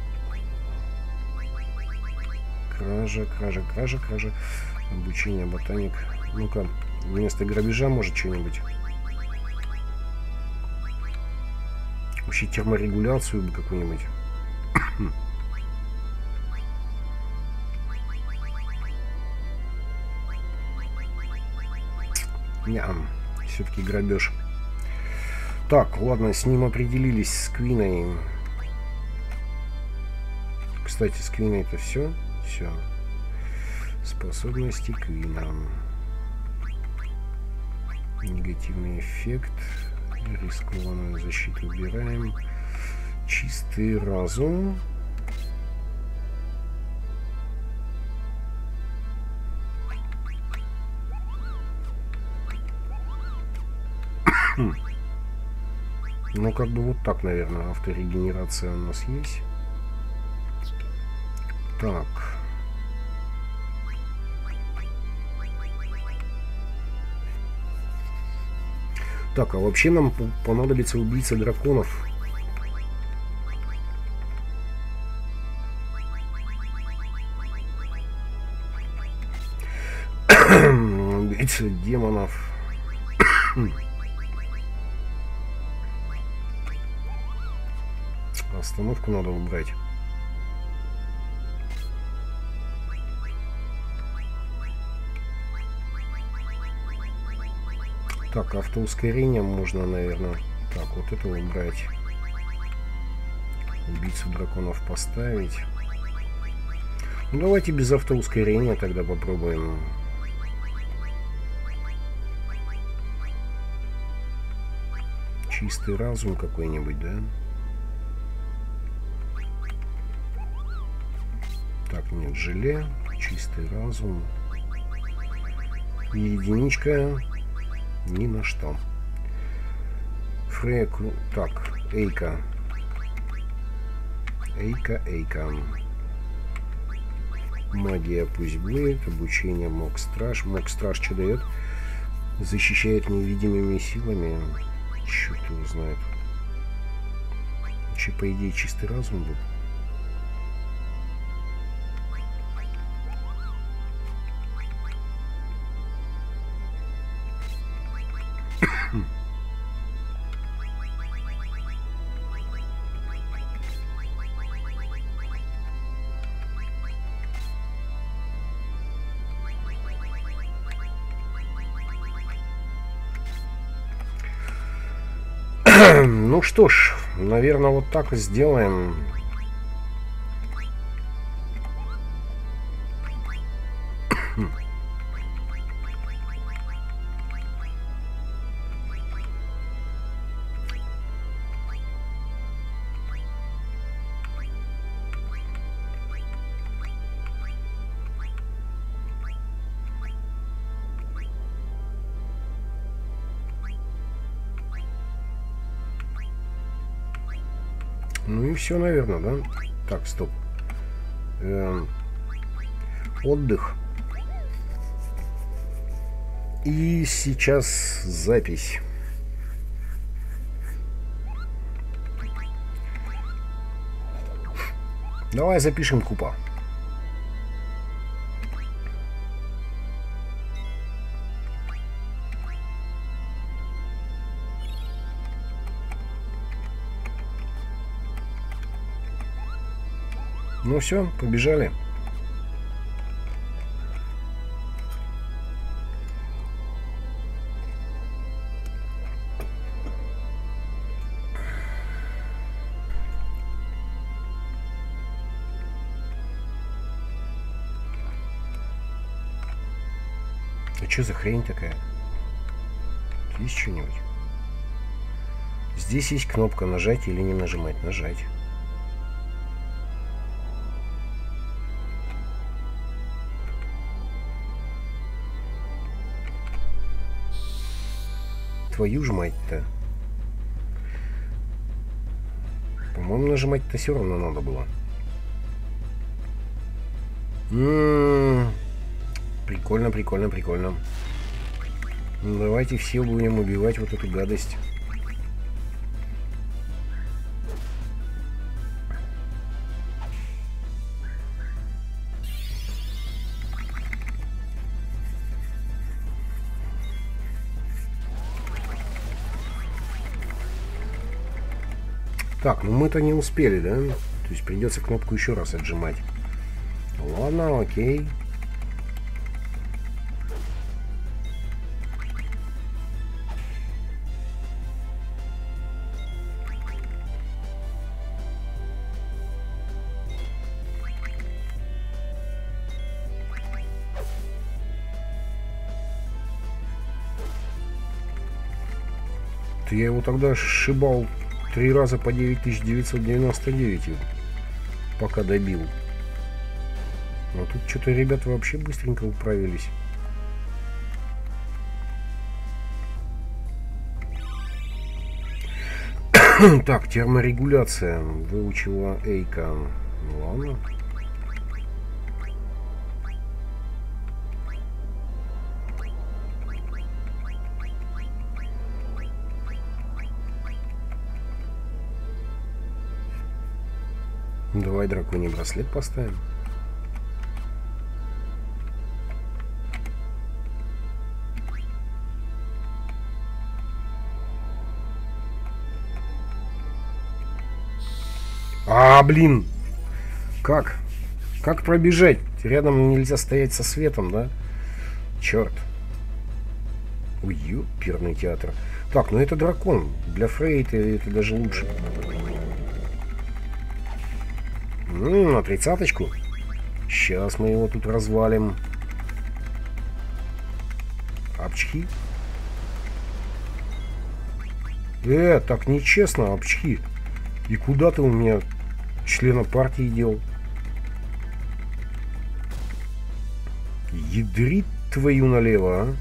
A: Кража, кража, кража, кража. Обучение, ботаник. Ну-ка, вместо грабежа может что-нибудь. Вообще терморегуляцию бы какую-нибудь. Ням, все-таки грабеж. Так, ладно, с ним определились, с Квиной. Кстати, с Квиной это все. Все. Способности Квина. Негативный эффект. Рискованную защиту убираем. Чистый разум. Ну, как бы вот так, наверное, авторегенерация у нас есть. Так. Так, а вообще нам понадобится убийца драконов. Убийца демонов. Остановку надо убрать. Так, автоускорение можно, наверное. Так, вот это убрать. Убийцу драконов поставить. Ну, давайте без автоускорения тогда попробуем. Чистый разум какой-нибудь, да? Так, нет, желе. Чистый разум. И единичка. Ни на что. Фрейк. Так, Эйка. Эйка, Эйка. Магия пусть будет. Обучение Мог Страж. Мог Страж что дает? Защищает невидимыми силами. Черт его знает. Че, по идее, чистый разум был? Ну что ж, наверное, вот так и сделаем. Ну и все, наверное, да? Так, стоп. Эм, отдых. И сейчас запись. Давай запишем купа. Ну все, побежали. А что за хрень такая? Есть что-нибудь? Здесь есть кнопка нажать или не нажимать. Нажать. Твою ж мать-то. По-моему, нажимать-то все равно надо было. М-м-м. Прикольно, прикольно, прикольно. Ну, давайте все будем убивать вот эту гадость. Так, ну мы-то не успели, да? То есть придется кнопку еще раз отжимать. Ладно, окей. То я его тогда сшибал три раза по девять тысяч девятьсот девяносто девять, пока добил. Но тут что-то ребята вообще быстренько управились. Так, терморегуляция. Выучила Эйка. Ладно. Давай драконий браслет поставим. А, блин! Как? Как пробежать? Рядом нельзя стоять со светом, да? Черт. Ой, ёперный театр. Так, ну это дракон. Для Фрейта это даже лучше. Ну, на тридцаточку. Сейчас мы его тут развалим. Апчхи. Э, так нечестно, апчхи. И куда ты у меня члена партии дел? Ядрит твою налево, а?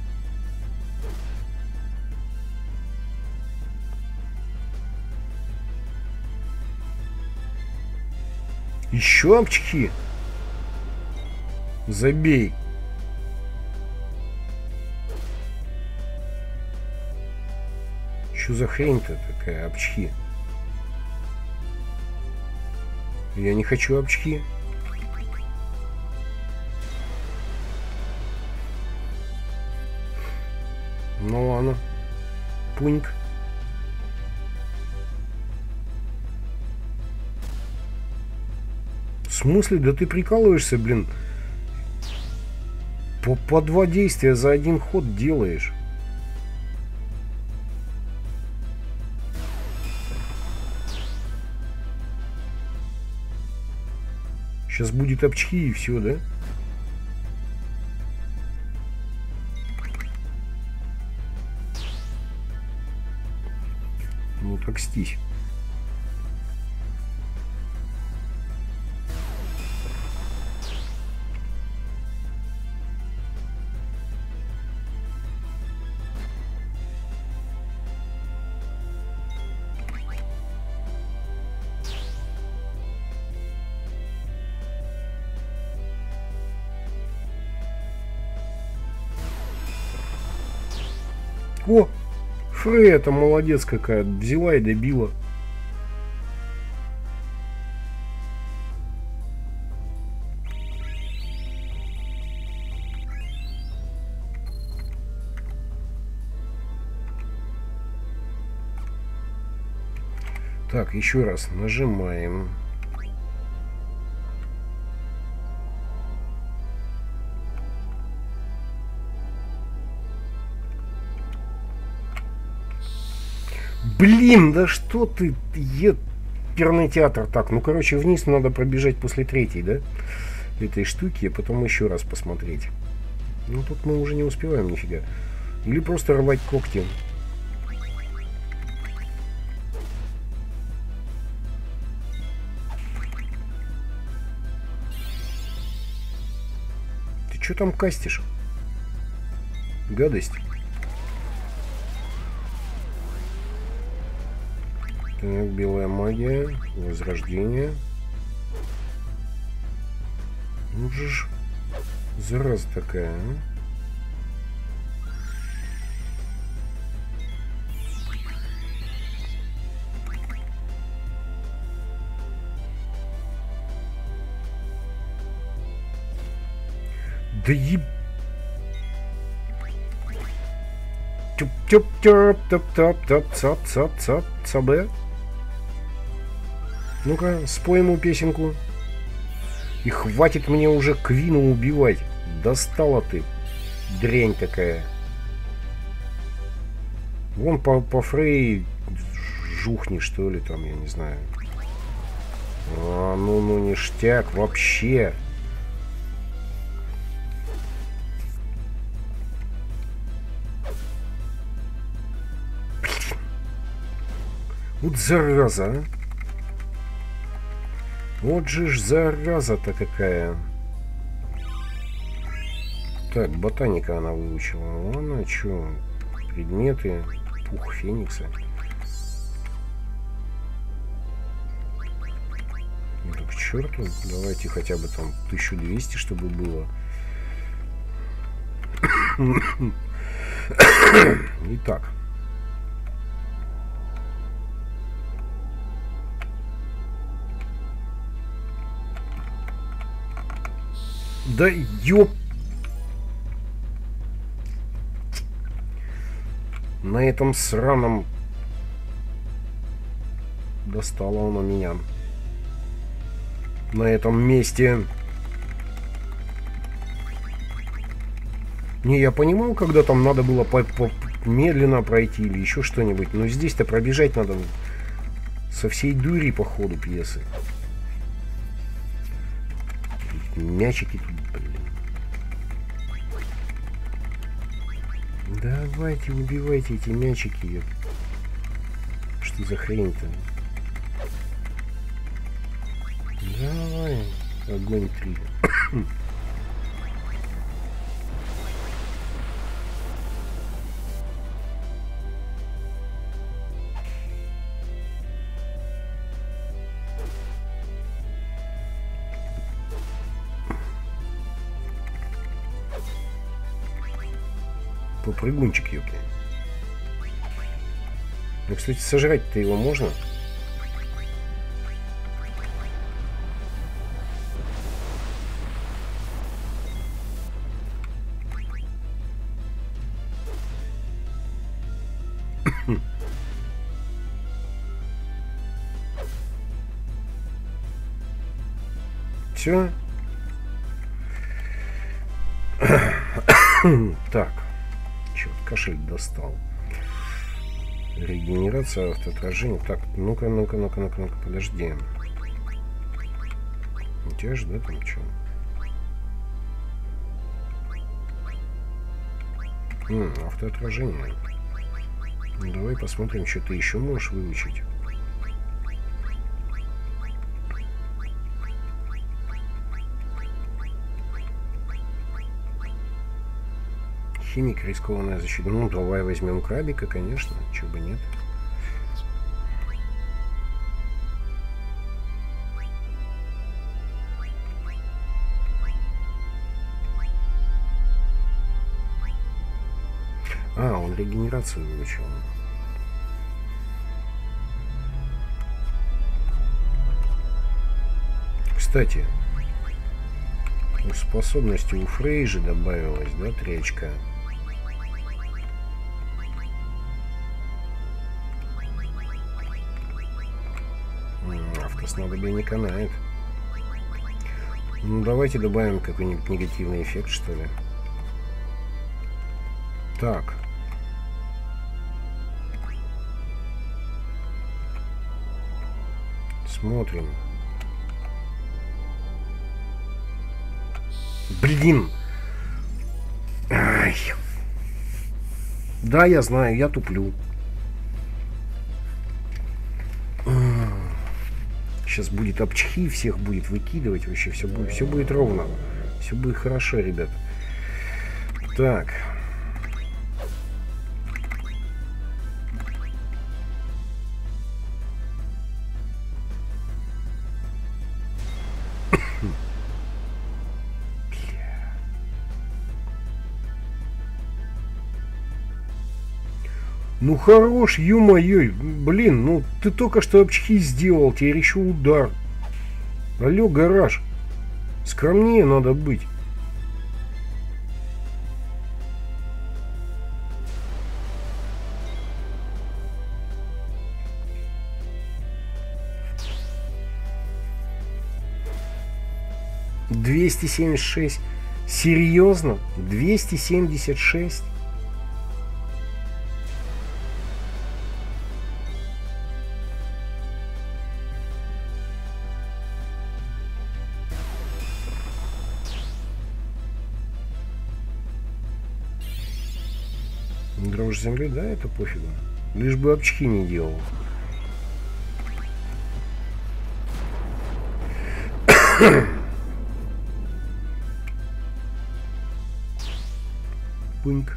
A: Еще апчхи? Забей. Что за хрень-то такая, апчхи? Я не хочу апчхи. Ну ладно. Пуньк. В смысле? Да ты прикалываешься, блин. По, по два действия за один ход делаешь. Сейчас будет обчхи и все, да? Ну так стись. О, Фрея-то молодец какая, взяла и добила. Так, еще раз нажимаем. Блин, да что ты, еперный театр. Так, ну короче, вниз надо пробежать после третьей, да? Этой штуки, а потом еще раз посмотреть. Ну тут мы уже не успеваем нифига. Или просто рвать когти. Ты что там кастишь? Гадость. Так, белая магия, возрождение. Ну же ж, зараза такая, а? Да еб... Тюп-тюп-тюп-топ-топ-топ-топ-топ-топ-цабе. Ну-ка, спой ему песенку. И хватит мне уже Квину убивать. Достала ты, дрянь такая. Вон по, по Фрей жухни, что ли, там, я не знаю. А, ну, ну, ништяк, вообще. Вот зараза, а. Вот же ж зараза-то какая. Так, ботаника она выучила. Она что? Предметы. Пух феникса. Ну так к черту. Давайте хотя бы там тысячу двести, чтобы было. Итак. Да ёп... На этом сраном... Достала она меня. На этом месте. Не, я понимал, когда там надо было по -по медленно пройти или еще что-нибудь. Но здесь-то пробежать надо со всей дури по ходу пьесы. Мячики тут, блин. Давайте, убивайте эти мячики. Что за хрень-то? Давай. Огонь три. Попрыгунчик, ёпта. Ну, кстати, сожрать-то его можно? Все. Так. Кошель достал. Регенерация, автоотражение. Так, ну-ка, ну-ка, ну-ка, ну-ка, ну-ка, подожди. Мятеж, да, там что? М, автоотражение. Ну, давай посмотрим, что ты еще можешь выучить. Химик, рискованная защита. Ну, давай возьмем крабика, конечно. Чего бы нет. А, он регенерацию выучил. Кстати, способности у Фрейжи добавилась, да, три очка. Автоснадобье не канает. Ну, давайте добавим какой-нибудь негативный эффект, что ли. Так. Смотрим. Блин. Ай. Да, я знаю, я туплю. Сейчас будет обчхи, всех будет выкидывать. Вообще все будет, все будет ровно. Все будет хорошо, ребят. Так. Ну хорош, ё-моё, блин, ну ты только что обчхи сделал, теперь еще удар. Алло, гараж, скромнее надо быть. двести семьдесят шесть. Серьезно? двести семьдесят шесть? Дрожь земли, да, это пофигу. Лишь бы обчхи не делал. Пыньк.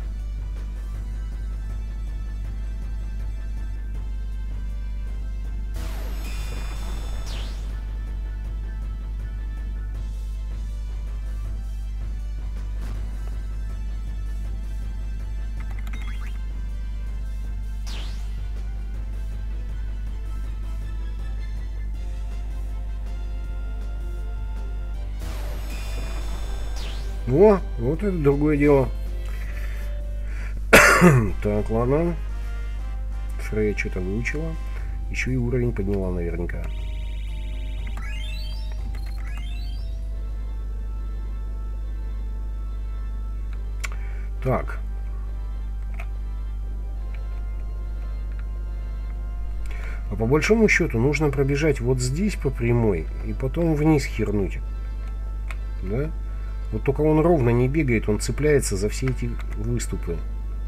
A: О, вот это другое дело. Так, ладно. Фрея что-то выучила. Еще и уровень подняла наверняка. Так. А по большому счету нужно пробежать вот здесь по прямой и потом вниз хернуть. Да? Вот только он ровно не бегает, он цепляется за все эти выступы.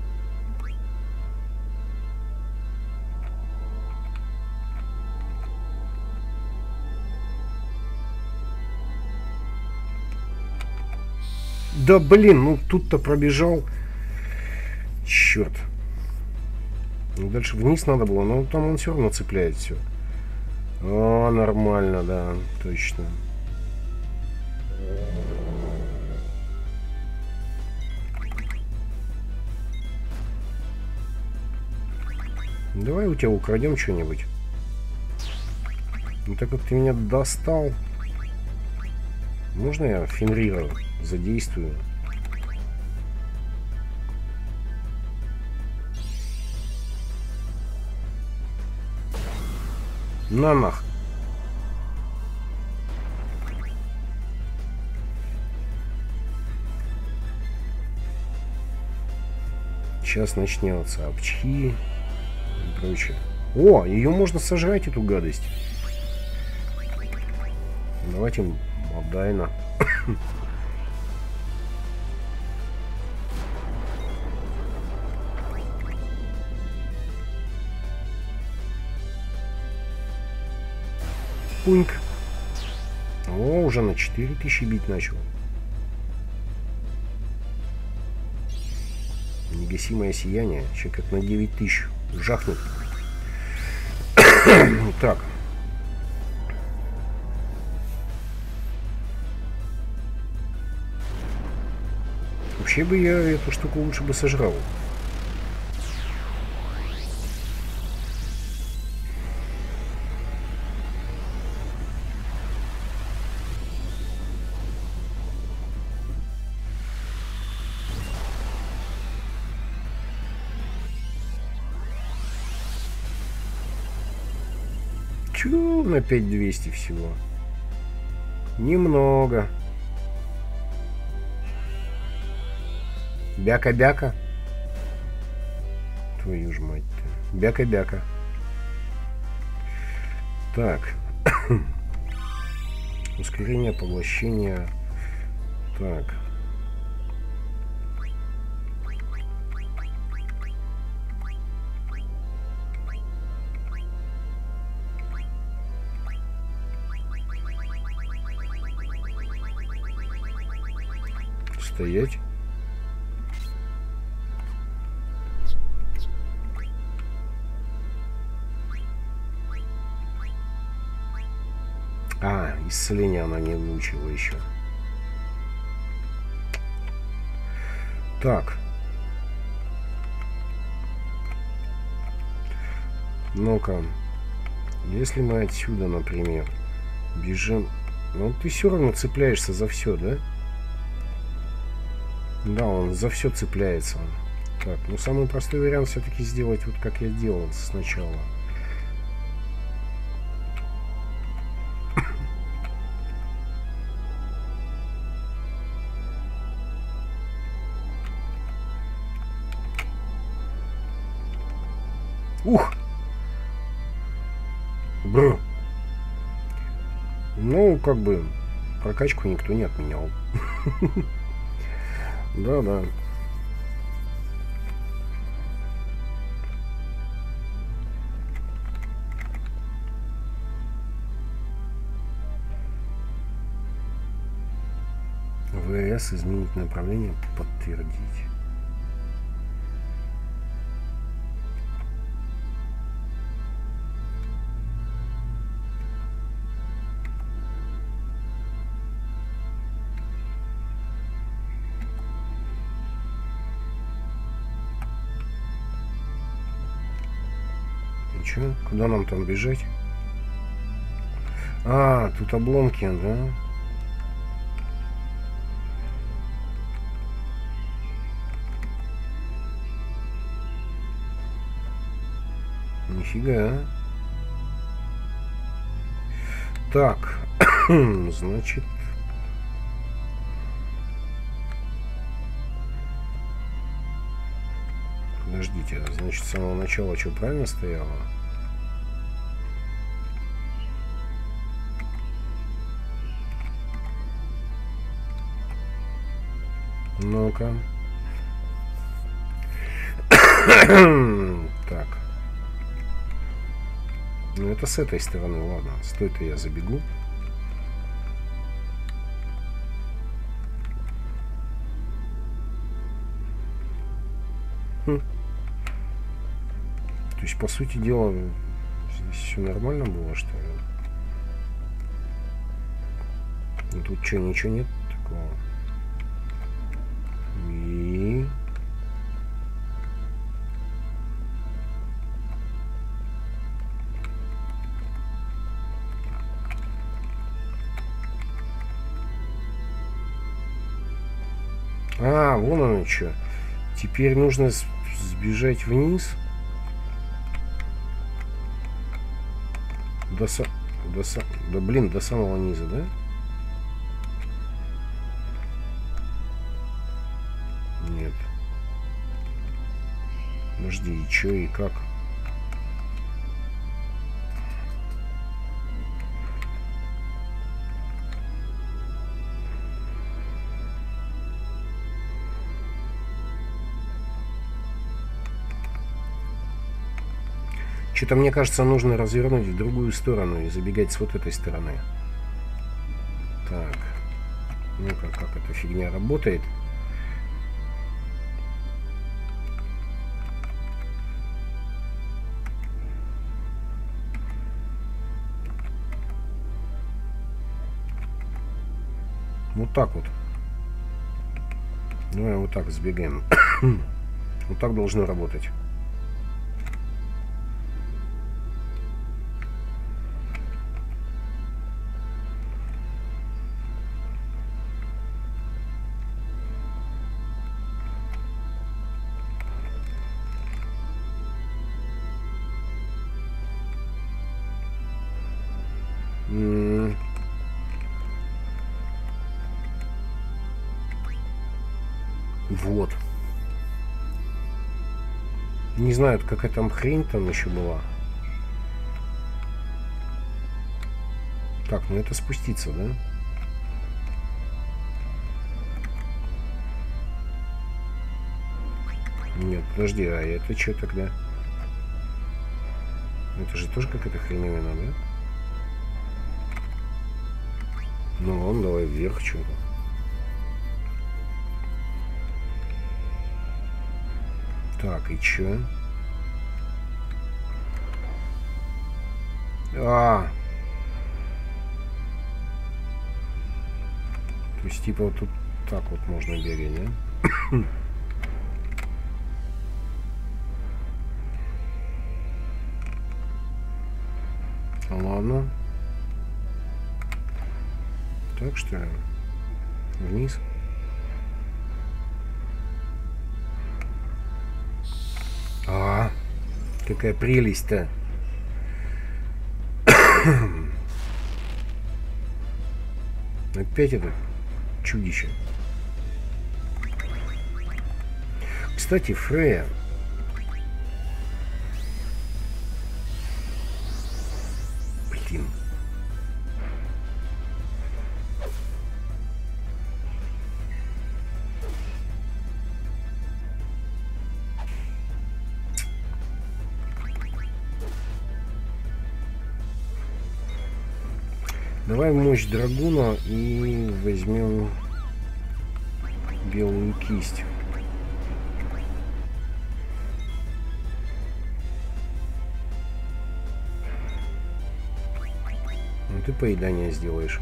A: Да блин, ну тут-то пробежал. Черт. Ну, дальше вниз надо было, но там он все равно цепляет все. А, нормально, да, точно. Давай у тебя украдем что-нибудь. Ну так как ты меня достал. Можно я Фенрира задействую? На нах. Сейчас начнется обчхи и прочее. О, ее можно сожрать, эту гадость. Давайте Модайна. Пуньк. О, уже на четыре тысячи бить начал. Негасимое сияние. Сейчас как на девять тысяч жахнет. Так. Вообще бы я эту штуку лучше бы сожрал. Чё на пять тысяч двести всего? Немного. Бяка-бяка. Твою ж мать-то. Бяка-бяка. Так. Ускорение поглощения. Так. Стоять. А, исцеление она не выучила еще. Так. Ну-ка. Если мы отсюда, например, бежим... Ну, ты все равно цепляешься за все, да? Да, он за все цепляется. Так, ну самый простой вариант все-таки сделать вот как я делал сначала. Ух! Бррр. Ну, как бы, прокачку никто не отменял. Да-да. ВС изменить направление, подтвердить. Че? Куда нам там бежать? А, тут обломки, да? Нифига. Так, значит... Подождите, значит, с самого начала что, правильно стояло? Ну-ка. Так. Ну, это с этой стороны, ладно. Стой-то я забегу. Хм. То есть, по сути дела, здесь все нормально было, что ли? Ну, тут что, ничего нет такого? И... А, вон оно что. Теперь нужно сбежать вниз. До, са... до, са... да, блин, до самого низа, да? Нет. Подожди, и чё, и как? Что-то мне кажется, нужно развернуть в другую сторону и забегать с вот этой стороны. Так. Ну-ка, как эта фигня работает. Вот так вот. Давай вот так сбегаем. Вот так должно работать. М-м. Вот. Не знаю, какая там хрень там еще была. Так, ну это спуститься, да? Нет, подожди, а это что тогда? Это же тоже какая-то хреновина, да? Ну ладно, давай вверх что-то. Так, и чё? А, то есть типа вот тут так вот можно бегать, да? Ладно. Так что ли? Вниз. А, какая прелесть-то. Опять это чудище. Кстати, Фрея. Блин. Давай мощь драгуна и возьмем белую кисть. Ну ты поедание сделаешь.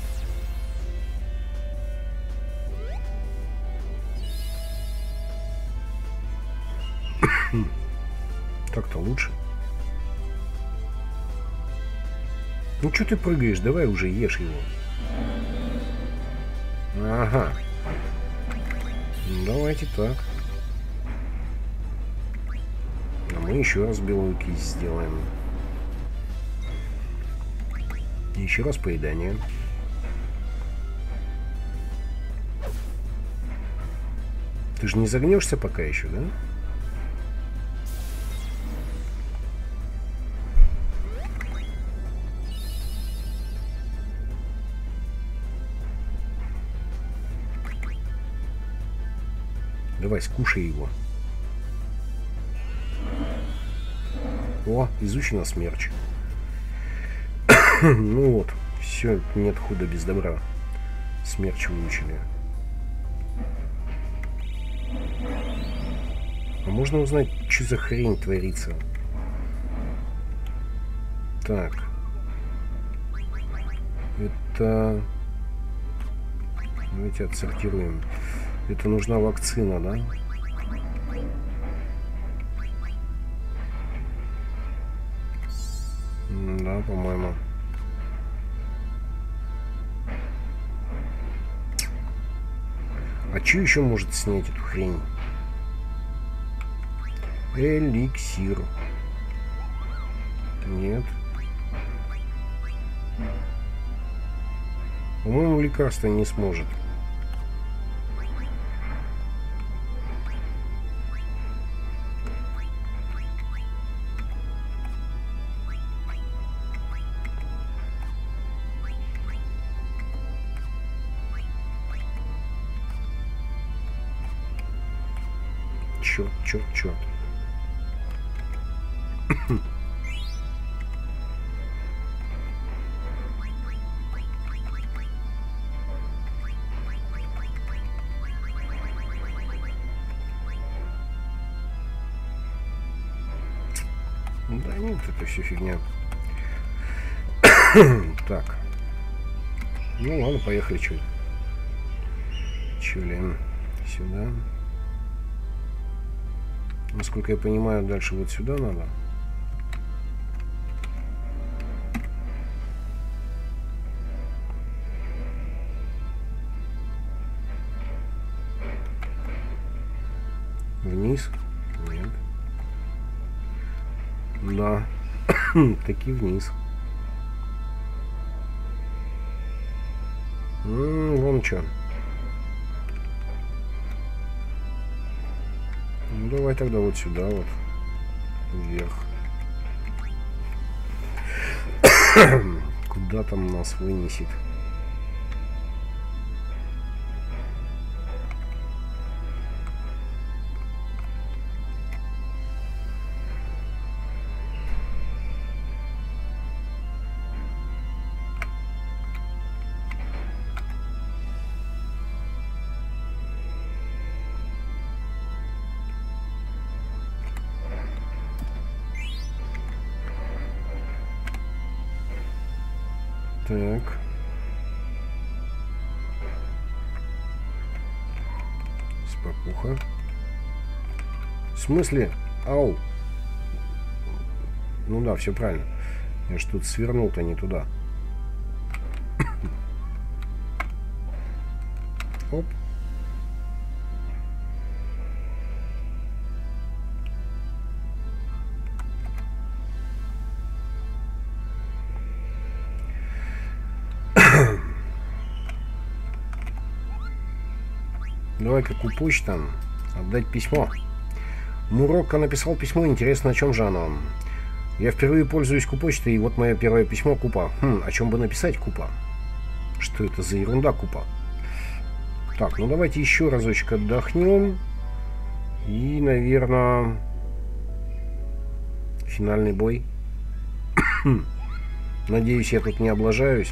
A: Так-то лучше. Ну что ты прыгаешь? Давай уже ешь его. Ага. Давайте так. А мы еще раз белую кисть сделаем. И еще раз поедание. Ты же не загнешься пока еще, да? Давай, скушай его. О, изучена смерч. Ну вот, все, нет худа без добра. Смерч выучили. А можно узнать, что за хрень творится? Так. Это... Давайте отсортируем. Это нужна вакцина, да? Да, по-моему. А что еще может снять эту хрень? Эликсир. Нет. По-моему, лекарство не сможет. Черт, черт, черт. Да нет, это все фигня. Так. Ну ладно, поехали, чё. Чё ли? Сюда. Насколько я понимаю, дальше вот сюда надо. Вниз? Нет. Да. Таки вниз. М-м, вон что. Ну давай тогда вот сюда вот. Вверх. Куда там нас вынесет? Так. Спокуха. В смысле? Ау. Ну да, все правильно. Я ж тут свернул-то не туда. Оп. Давай-ка купуч там. Отдать письмо. Мурокко написал письмо. Интересно, о чем же оно? Я впервые пользуюсь купочтой, и вот мое первое письмо Купа. Хм, о чем бы написать, Купа? Что это за ерунда, Купа? Так, ну давайте еще разочек отдохнем. И, наверное, финальный бой. Надеюсь, я тут не облажаюсь.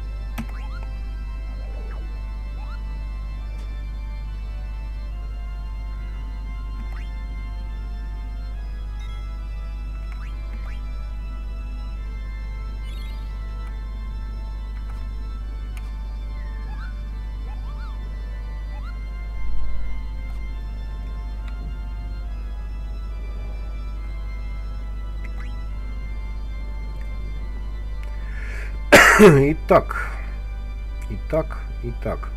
A: Итак, итак, итак.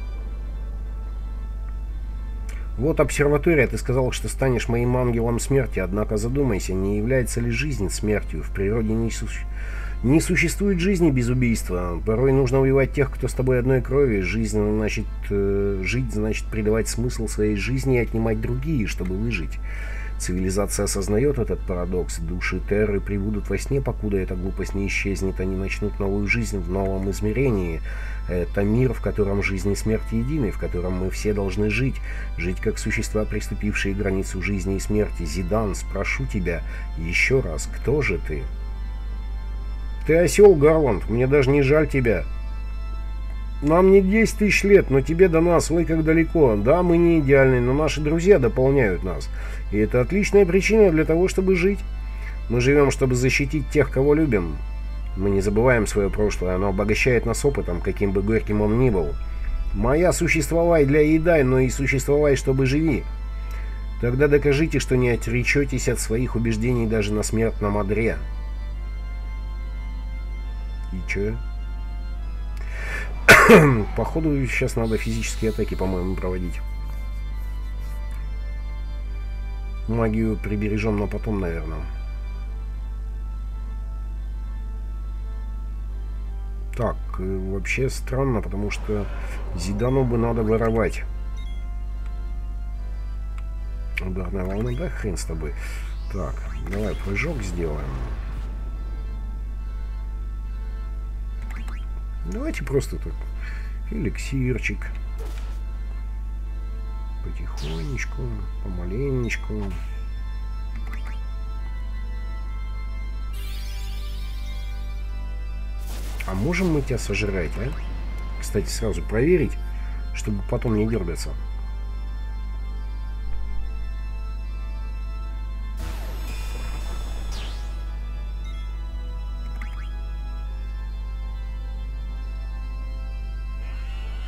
A: Вот обсерватория, ты сказал, что станешь моим ангелом смерти, однако задумайся, не является ли жизнь смертью? В природе не, су... не существует жизни без убийства. Порой нужно убивать тех, кто с тобой одной крови. Жизнь значит... Э, жить значит придавать смысл своей жизни и отнимать другие, чтобы выжить. Цивилизация осознает этот парадокс. Души Терры прибудут во сне, покуда эта глупость не исчезнет. Они начнут новую жизнь в новом измерении. Это мир, в котором жизнь и смерть едины, в котором мы все должны жить. Жить как существа, приступившие границу жизни и смерти. Зидан, спрошу тебя еще раз, кто же ты? Ты осел, Гарланд, мне даже не жаль тебя. Нам не десять тысяч лет, но тебе до нас, ой, как далеко. Да, мы не идеальны, но наши друзья дополняют нас. И это отличная причина для того, чтобы жить. Мы живем, чтобы защитить тех, кого любим. Мы не забываем свое прошлое, оно обогащает нас опытом, каким бы горьким он ни был. Моя, существовай для еды, но и существовай, чтобы живи. Тогда докажите, что не отречетесь от своих убеждений даже на смертном одре. И чё? Походу, сейчас надо физические атаки, по-моему, проводить. Магию прибережем на потом, наверное. Так, вообще странно, потому что Зидану бы надо воровать. Ударная волна, да, хрен с тобой. Так, давай прыжок сделаем. Давайте просто так. Эликсирчик. Потихонечку, помаленечку. А можем мы тебя сожрать, а? Кстати, сразу проверить, чтобы потом не дергаться.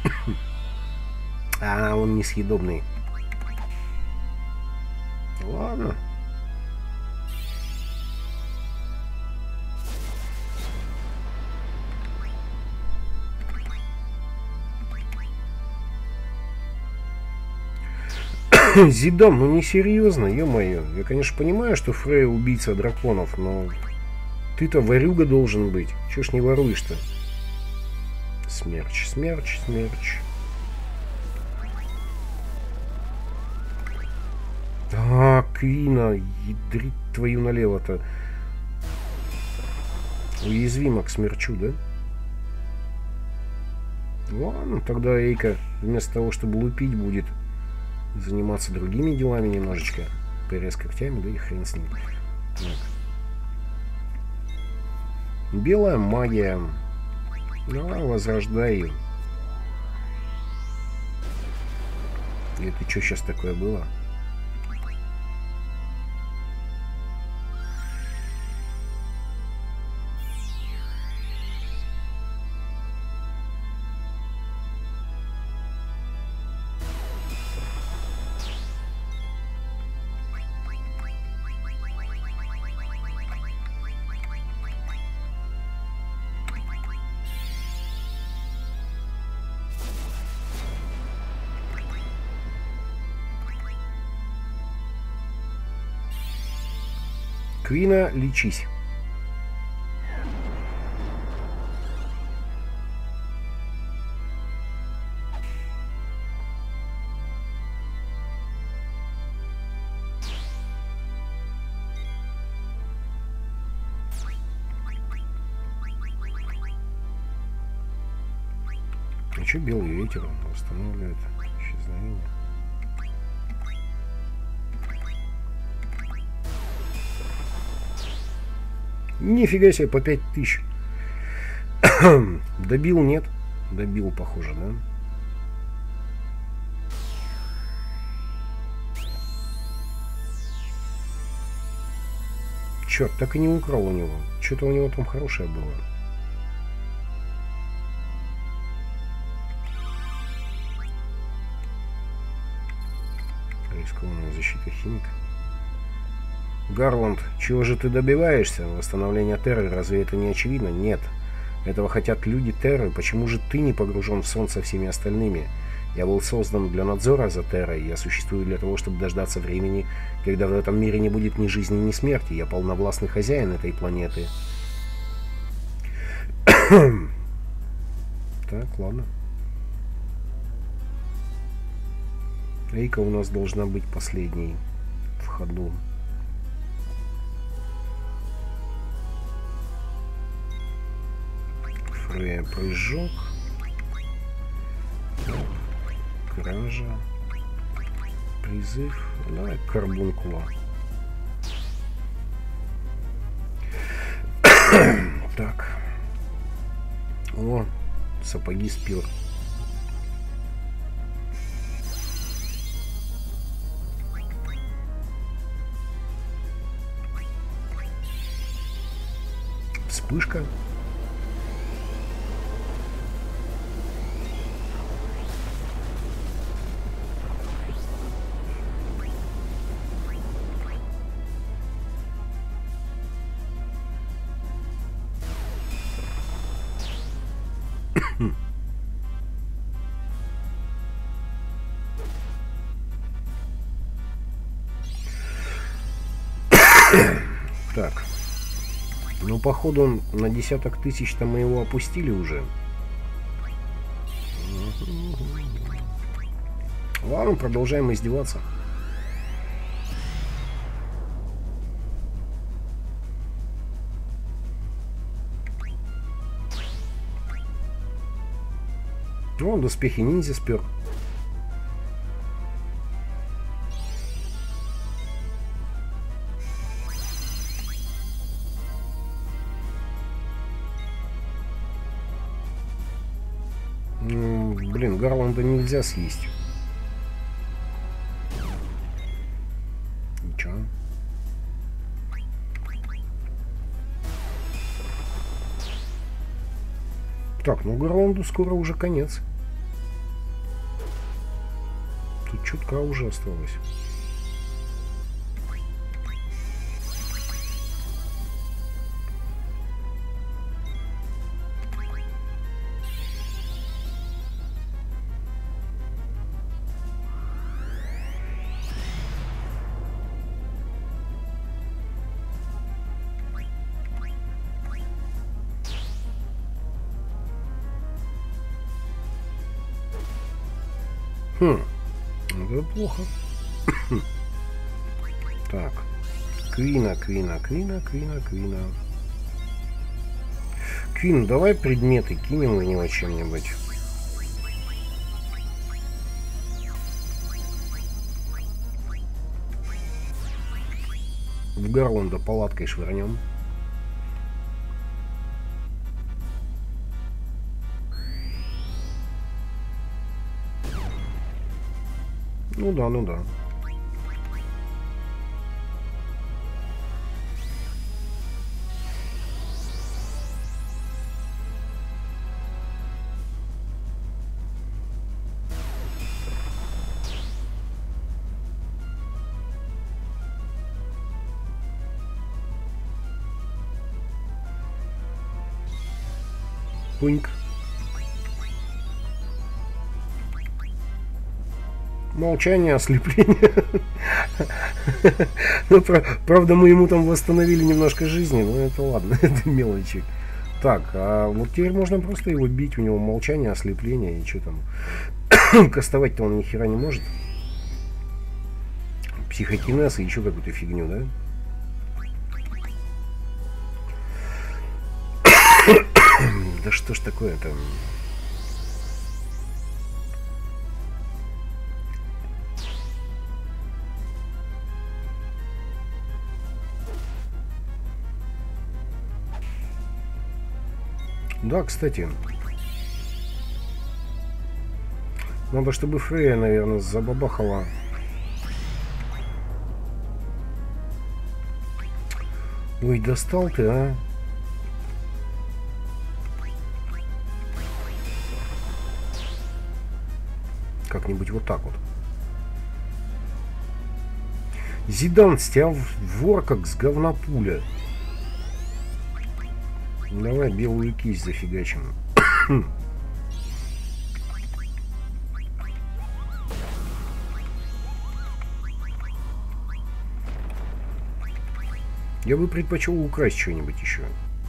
A: А, он несъедобный. Ладно. Зидан, ну не серьезно, ё-моё. Я, конечно, понимаю, что Фрей убийца драконов, но ты-то ворюга должен быть. Чего ж не воруешь-то? Смерч, смерч, смерч. А, Квина, ядрить твою налево-то. Уязвима к смерчу, да? Ладно, тогда Эйка вместо того, чтобы лупить, будет заниматься другими делами немножечко. Перес когтями, да и хрен с ним. Так. Белая магия. Давай, возрождай ее. И это что сейчас такое было? Квина, лечись. А что белый ветер восстанавливает исчезновение? Нифига себе, по пять тысяч. Добил, нет? Добил, похоже, да? Черт, так и не украл у него. Что-то у него там хорошее было. Рискованная защита химика. Гарланд, чего же ты добиваешься? Восстановление Терры, разве это не очевидно? Нет. Этого хотят люди Терры. Почему же ты не погружен в сон со всеми остальными? Я был создан для надзора за Террой. Я существую для того, чтобы дождаться времени, когда в этом мире не будет ни жизни, ни смерти. Я полновластный хозяин этой планеты. Так, ладно. Эйка у нас должна быть последней в ходу. Фрея, прыжок. Кража. Призыв. Давай карбункула. Так. О, сапоги спил. Вспышка. Так. Ну, походу, на десяток тысяч-то мы его опустили уже. Ладно, продолжаем издеваться. О, доспехи ниндзя спер. Ну, блин, Гарланда нельзя съесть. Ничего. Так, ну Гарланду скоро уже конец. чутка уже осталось. Хм, это плохо. Так, Квина, Квина, Квина, Квина, Квина. Квин, давай предметы кинем в него чем-нибудь. В Гарланда палаткой швырнем. Ну да, ну да. Пуньк. Молчание, ослепление. Ну, правда, мы ему там восстановили немножко жизни, но это ладно, это мелочи. Так, а вот теперь можно просто его бить, у него молчание, ослепление, и что там. Кастовать-то он ни хера не может. Психокинез и еще какую-то фигню, да? Да что ж такое-то? Да, кстати. Надо, чтобы Фрея, наверное, забабахала. Ой, достал ты, а? Как-нибудь вот так вот. Зидан, с тебя вор как с говнопуля. Давай белую кисть зафигачим. Я бы предпочел украсть что-нибудь еще.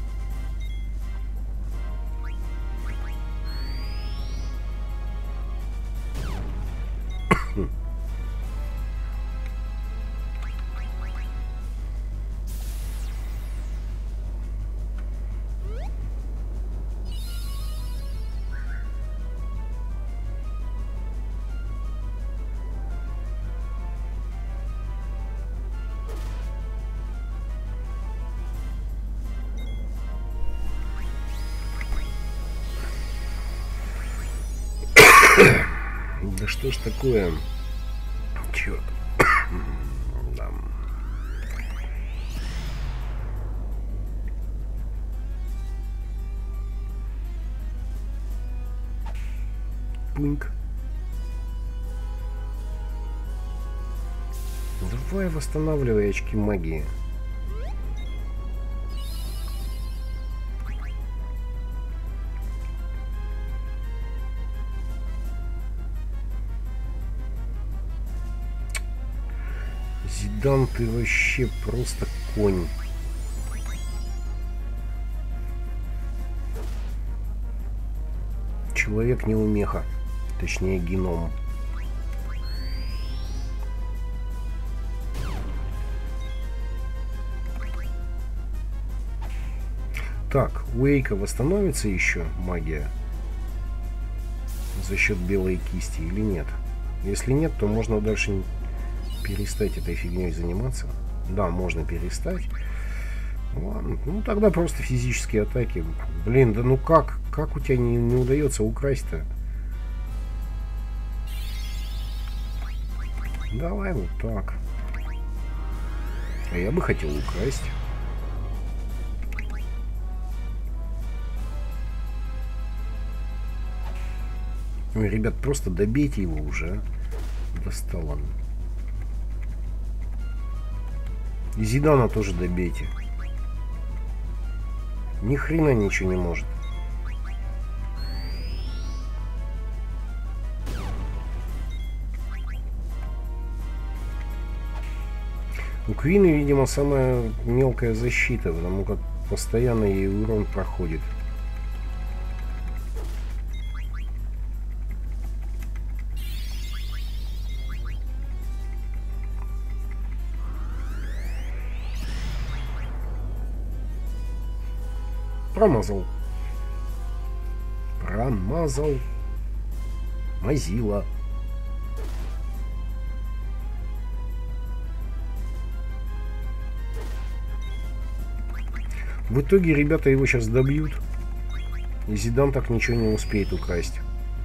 A: Да что ж такое? Черт. Да. Пуньк. Давай восстанавливай очки магии. Зидан, ты вообще просто конь. Человек неумеха. Точнее, геном. Так, у Эйка восстановится еще магия за счет белой кисти или нет? Если нет, то можно дальше перестать этой фигней заниматься. Да, можно перестать. Ладно, ну тогда просто физические атаки. Блин, да ну как? Как у тебя не, не удается украсть-то? Давай вот так. А я бы хотел украсть. Ой, ребят, просто добейте его уже. достал он. И Зидана тоже добейте. Ни хрена ничего не может. У Квины, видимо, самая мелкая защита, потому как постоянно ей урон проходит. Промазал. Промазал. Мазила. В итоге ребята его сейчас добьют. И Зидан так ничего не успеет украсть.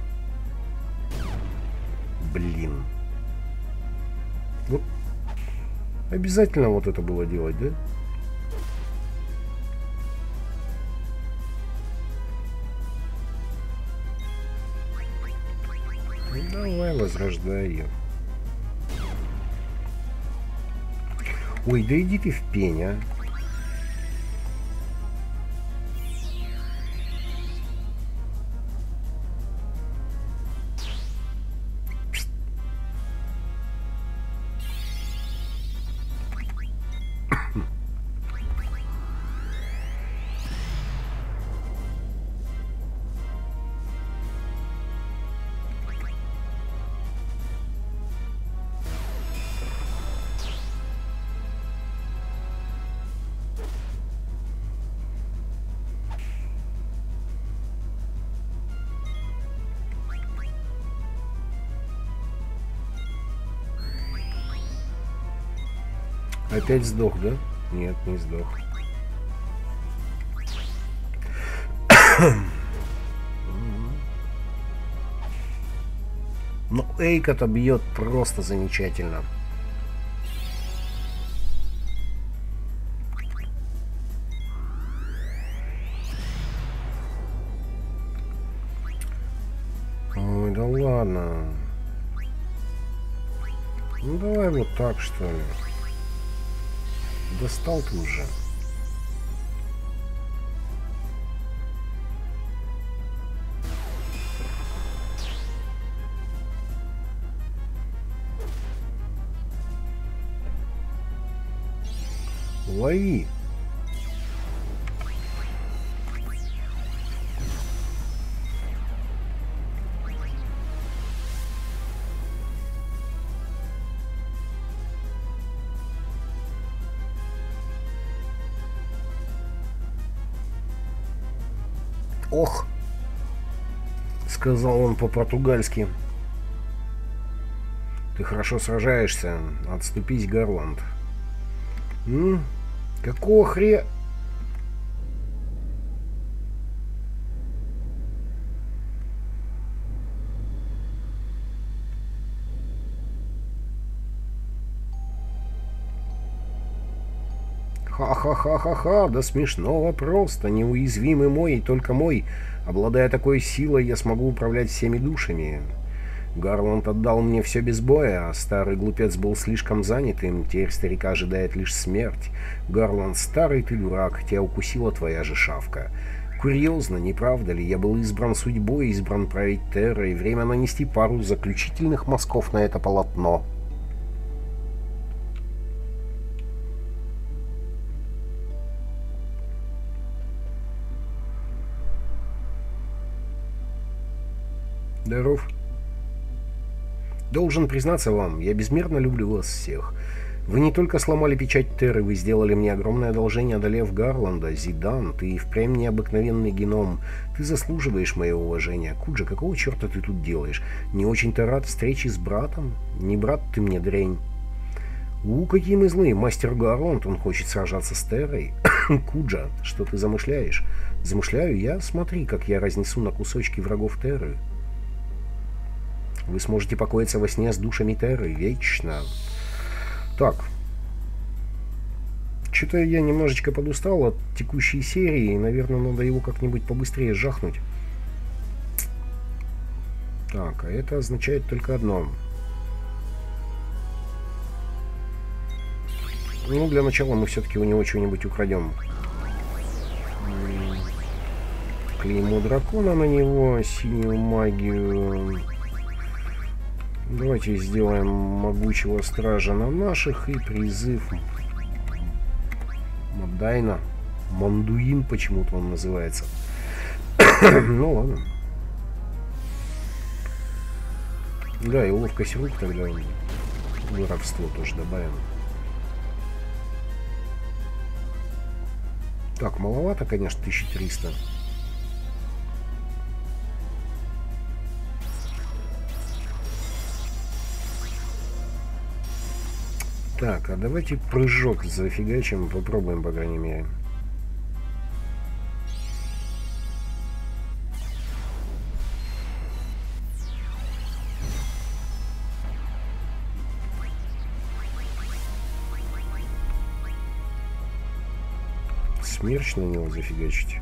A: Блин. Вот. Обязательно вот это было делать, да? Давай, возрождай ее. Ой, да иди ты в пень, а. Опять сдох, да? Нет, не сдох. Но Эйк-то бьет просто замечательно. Ой, да ладно. Ну давай вот так, что ли. Достал ты уже. Лови. Ох, сказал он по-португальски. Ты хорошо сражаешься. Отступись, Гарланд. М? Какого хре... Ха-ха-ха-ха-ха, да смешного просто, неуязвимый мой и только мой. Обладая такой силой, я смогу управлять всеми душами. Гарланд отдал мне все без боя, а старый глупец был слишком занятым, теперь старика ожидает лишь смерть. Гарланд, старый ты дурак, тебя укусила твоя же шавка. Курьезно, не правда ли, я был избран судьбой, избран править Террой, время нанести пару заключительных мазков на это полотно. Здоров. Должен признаться вам, я безмерно люблю вас всех. Вы не только сломали печать Терры, вы сделали мне огромное одолжение, одолев Гарланда. Зидан, ты и впрямь необыкновенный геном. Ты заслуживаешь моего уважения. Куджа, какого черта ты тут делаешь? Не очень-то рад встрече с братом? Не брат ты мне, дрянь. У, какие мы злые. Мастер Гарланд, он хочет сражаться с Террой. Куджа, что ты замышляешь? Замышляю я? Смотри, как я разнесу на кусочки врагов Терры. Вы сможете покоиться во сне с душами Терры вечно. Так. Что-то я немножечко подустал от текущей серии. Наверное, надо его как-нибудь побыстрее жахнуть. Так, а это означает только одно. Ну, для начала мы все-таки у него что-нибудь украдем. Клеймо дракона на него, синюю магию. Давайте сделаем могучего стража на наших и призыв Мадайна. Мандуин почему-то он называется. Ну ладно. Да, и ловкость рук тогда воровство тоже добавим. Так, маловато, конечно, тысяча триста. Так, а давайте прыжок зафигачим, попробуем, по крайней мере. Смерч на него зафигачить.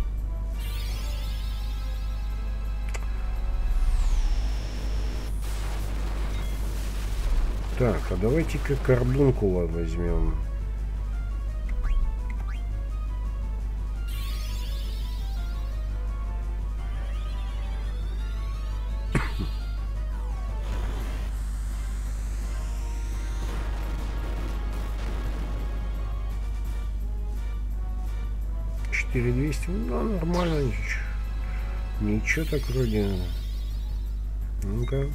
A: Так, а давайте-ка карбункула возьмем. четыре двести, ну, нормально, ничего. Ничего так вроде. Ну-ка.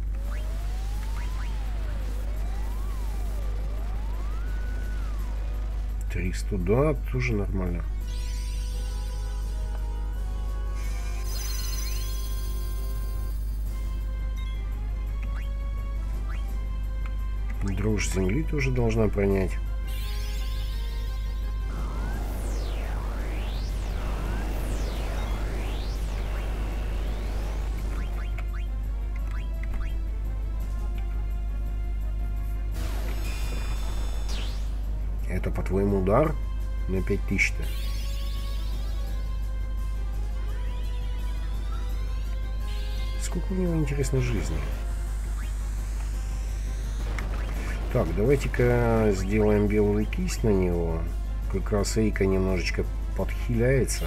A: триста, да, тоже нормально. Дрожь земли тоже должна пронять. Это, по-твоему, удар на пять тысяч-то? Сколько у него, интересно, жизни? Так, давайте-ка сделаем белую кисть на него. Как раз Эйка немножечко подхиляется.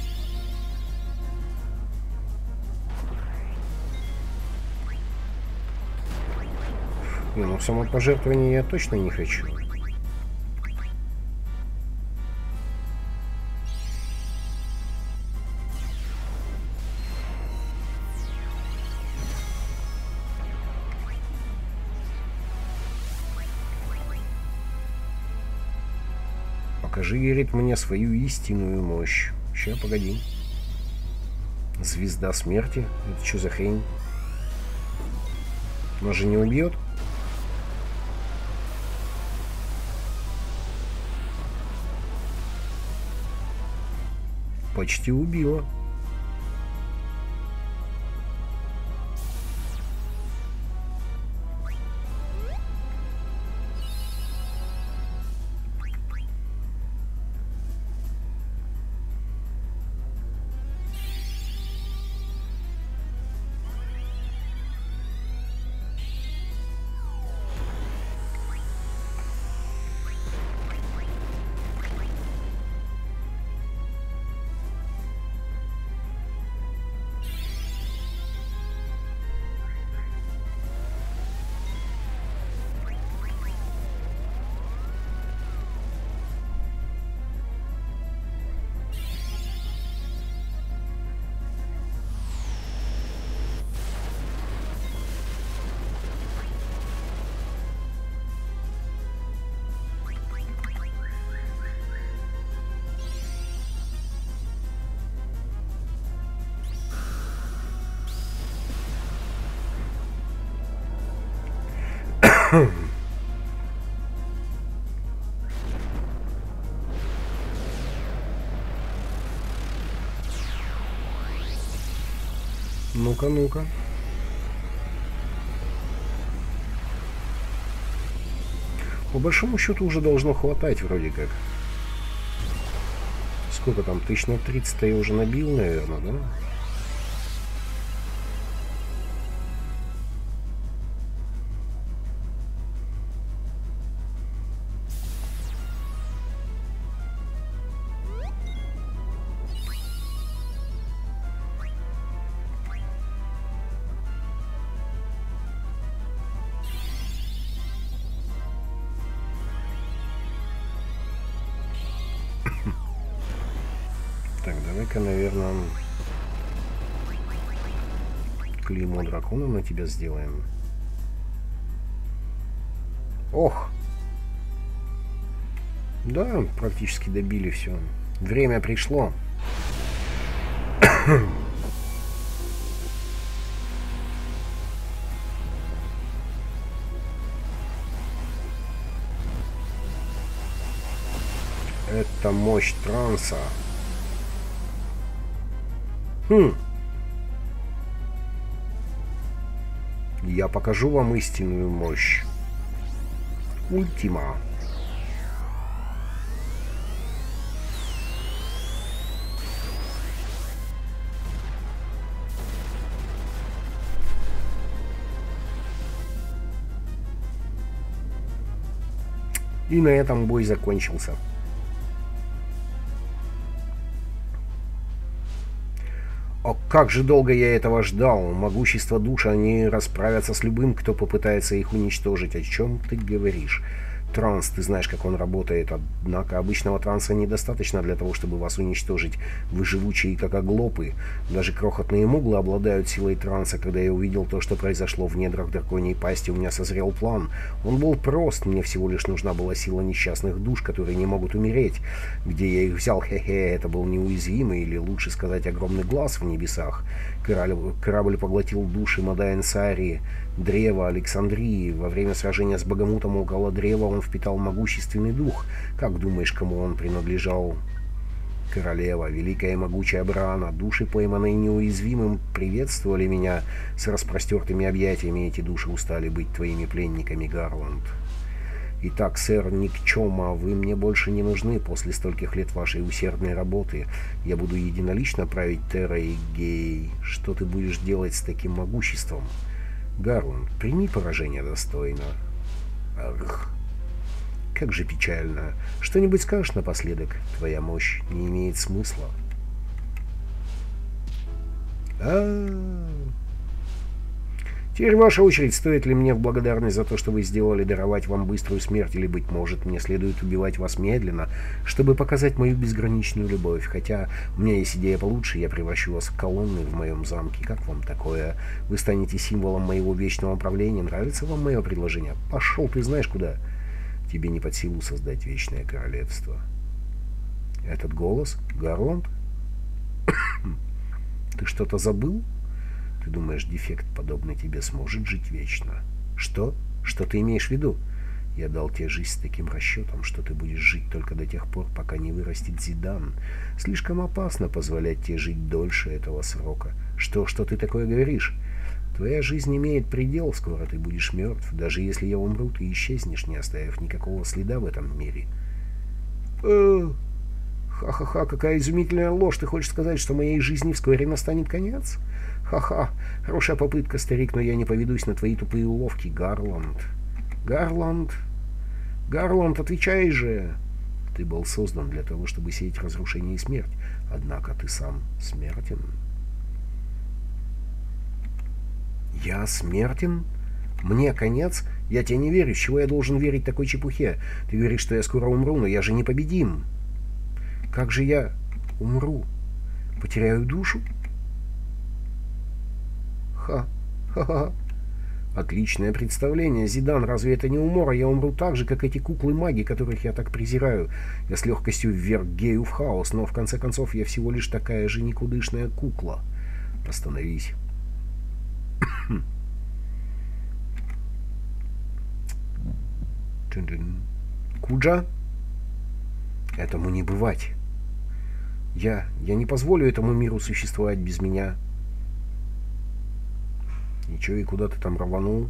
A: Не, ну самопожертвование я точно не хочу. Покажи, говорит, мне свою истинную мощь. Ща, погоди. Звезда смерти? Это что за хрень? Она же не убьет? Почти убила. Ну-ка, ну-ка. По большому счету уже должно хватать вроде как. Сколько там? Тысяч на тридцать я уже набил, наверное, да? Давай-ка, наверное, клеймо дракона на тебя сделаем. Ох! Да, практически добили все. Время пришло. Это мощь транса. Хм. Я покажу вам истинную мощь. Ультима. И на этом бой закончился. О, как же долго я этого ждал. Могущество душ, они расправятся с любым, кто попытается их уничтожить. О чем ты говоришь? Транс, ты знаешь, как он работает. Однако обычного транса недостаточно для того, чтобы вас уничтожить. Вы живучие, как оглопы. Даже крохотные муглы обладают силой транса. Когда я увидел то, что произошло в недрах драконьей пасти, у меня созрел план. Он был прост. Мне всего лишь нужна была сила несчастных душ, которые не могут умереть. Где я их взял? Хе-хе, это был неуязвимый, или лучше сказать, огромный глаз в небесах. Корабль, корабль поглотил души Мадаин Сарии, древа Александрии. Во время сражения с Багамутом около древа он впитал могущественный дух. Как думаешь, кому он принадлежал? Королева, великая и могучая Брана, души, пойманные неуязвимым, приветствовали меня с распростертыми объятиями. Эти души устали быть твоими пленниками, Гарланд. Итак, сэр Никчома, вы мне больше не нужны после стольких лет вашей усердной работы. Я буду единолично править Террой и Гей. Что ты будешь делать с таким могуществом? Гарланд, прими поражение достойно. Ах, как же печально. Что-нибудь скажешь напоследок? Твоя мощь не имеет смысла. А-а-а. Теперь ваша очередь. Стоит ли мне в благодарность за то, что вы сделали, даровать вам быструю смерть, или, быть может, мне следует убивать вас медленно, чтобы показать мою безграничную любовь? Хотя у меня есть идея получше, я превращу вас в колонны в моем замке. Как вам такое? Вы станете символом моего вечного правления. Нравится вам мое предложение? Пошел ты знаешь куда. Тебе не под силу создать вечное королевство. Этот голос? Гарланд? Ты что-то забыл? Ты думаешь, дефект, подобный тебе, сможет жить вечно? Что? Что ты имеешь в виду? Я дал тебе жизнь с таким расчетом, что ты будешь жить только до тех пор, пока не вырастет Зидан. Слишком опасно позволять тебе жить дольше этого срока. Что, что ты такое говоришь? Твоя жизнь имеет предел, скоро ты будешь мертв. Даже если я умру, ты исчезнешь, не оставив никакого следа в этом мире. Ха-ха-ха, какая изумительная ложь. Ты хочешь сказать, что моей жизни вскоре настанет конец? Ха-ха, хорошая попытка, старик, но я не поведусь на твои тупые уловки, Гарланд. Гарланд, Гарланд, отвечай же. Ты был создан для того, чтобы сеять разрушение и смерть, однако ты сам смертен. Я смертен? Мне конец? Я тебе не верю. С чего я должен верить такой чепухе? Ты говоришь, что я скоро умру, но я же непобедим. Как же я умру? Потеряю душу? Ха, ха-ха. Отличное представление, Зидан. Разве это не умора? Я умру так же, как эти куклы-маги, которых я так презираю. Я с легкостью вверх Гею в хаос, но в конце концов я всего лишь такая же никудышная кукла. Остановись. Куджа? Этому не бывать. Я... Я не позволю этому миру существовать без меня. Ничего, и куда ты там рванул?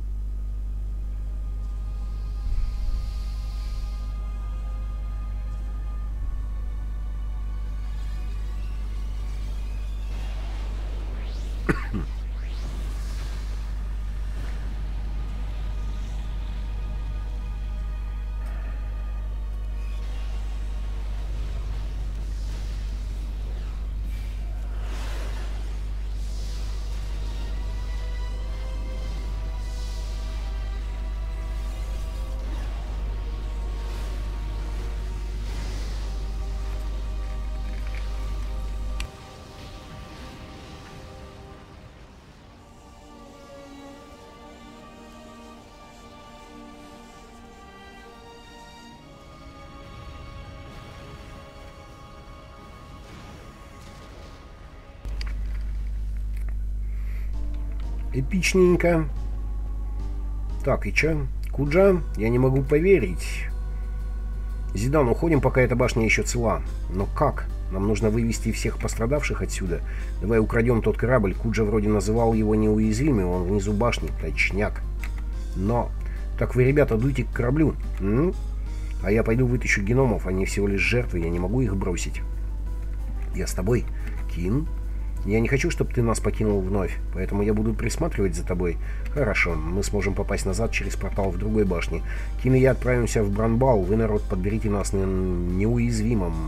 A: Эпичненько. Так, и чё? Куджа? Я не могу поверить. Зидан, уходим, пока эта башня еще цела. Но как? Нам нужно вывести всех пострадавших отсюда. Давай украдем тот корабль. Куджа вроде называл его неуязвимым. Он внизу башни. Точняк. Но... Так вы, ребята, дуйте к кораблю. М? А я пойду вытащу геномов. Они всего лишь жертвы. Я не могу их бросить. Я с тобой, Кин. Я не хочу, чтобы ты нас покинул вновь. Поэтому я буду присматривать за тобой. Хорошо. Мы сможем попасть назад через портал в другой башне. Кин и я отправимся в Бранбал. Вы, народ, подберите нас на неуязвимом.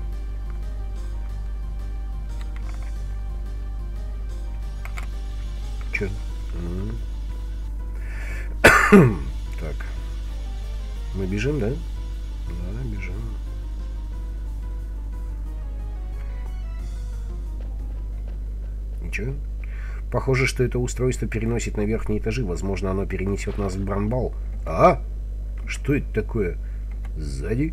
A: Че? Так. Мы бежим, да? Да, бежим. Ничего. Похоже, что это устройство переносит на верхние этажи. Возможно, оно перенесет нас в Бранбал. А? Что это такое? Сзади?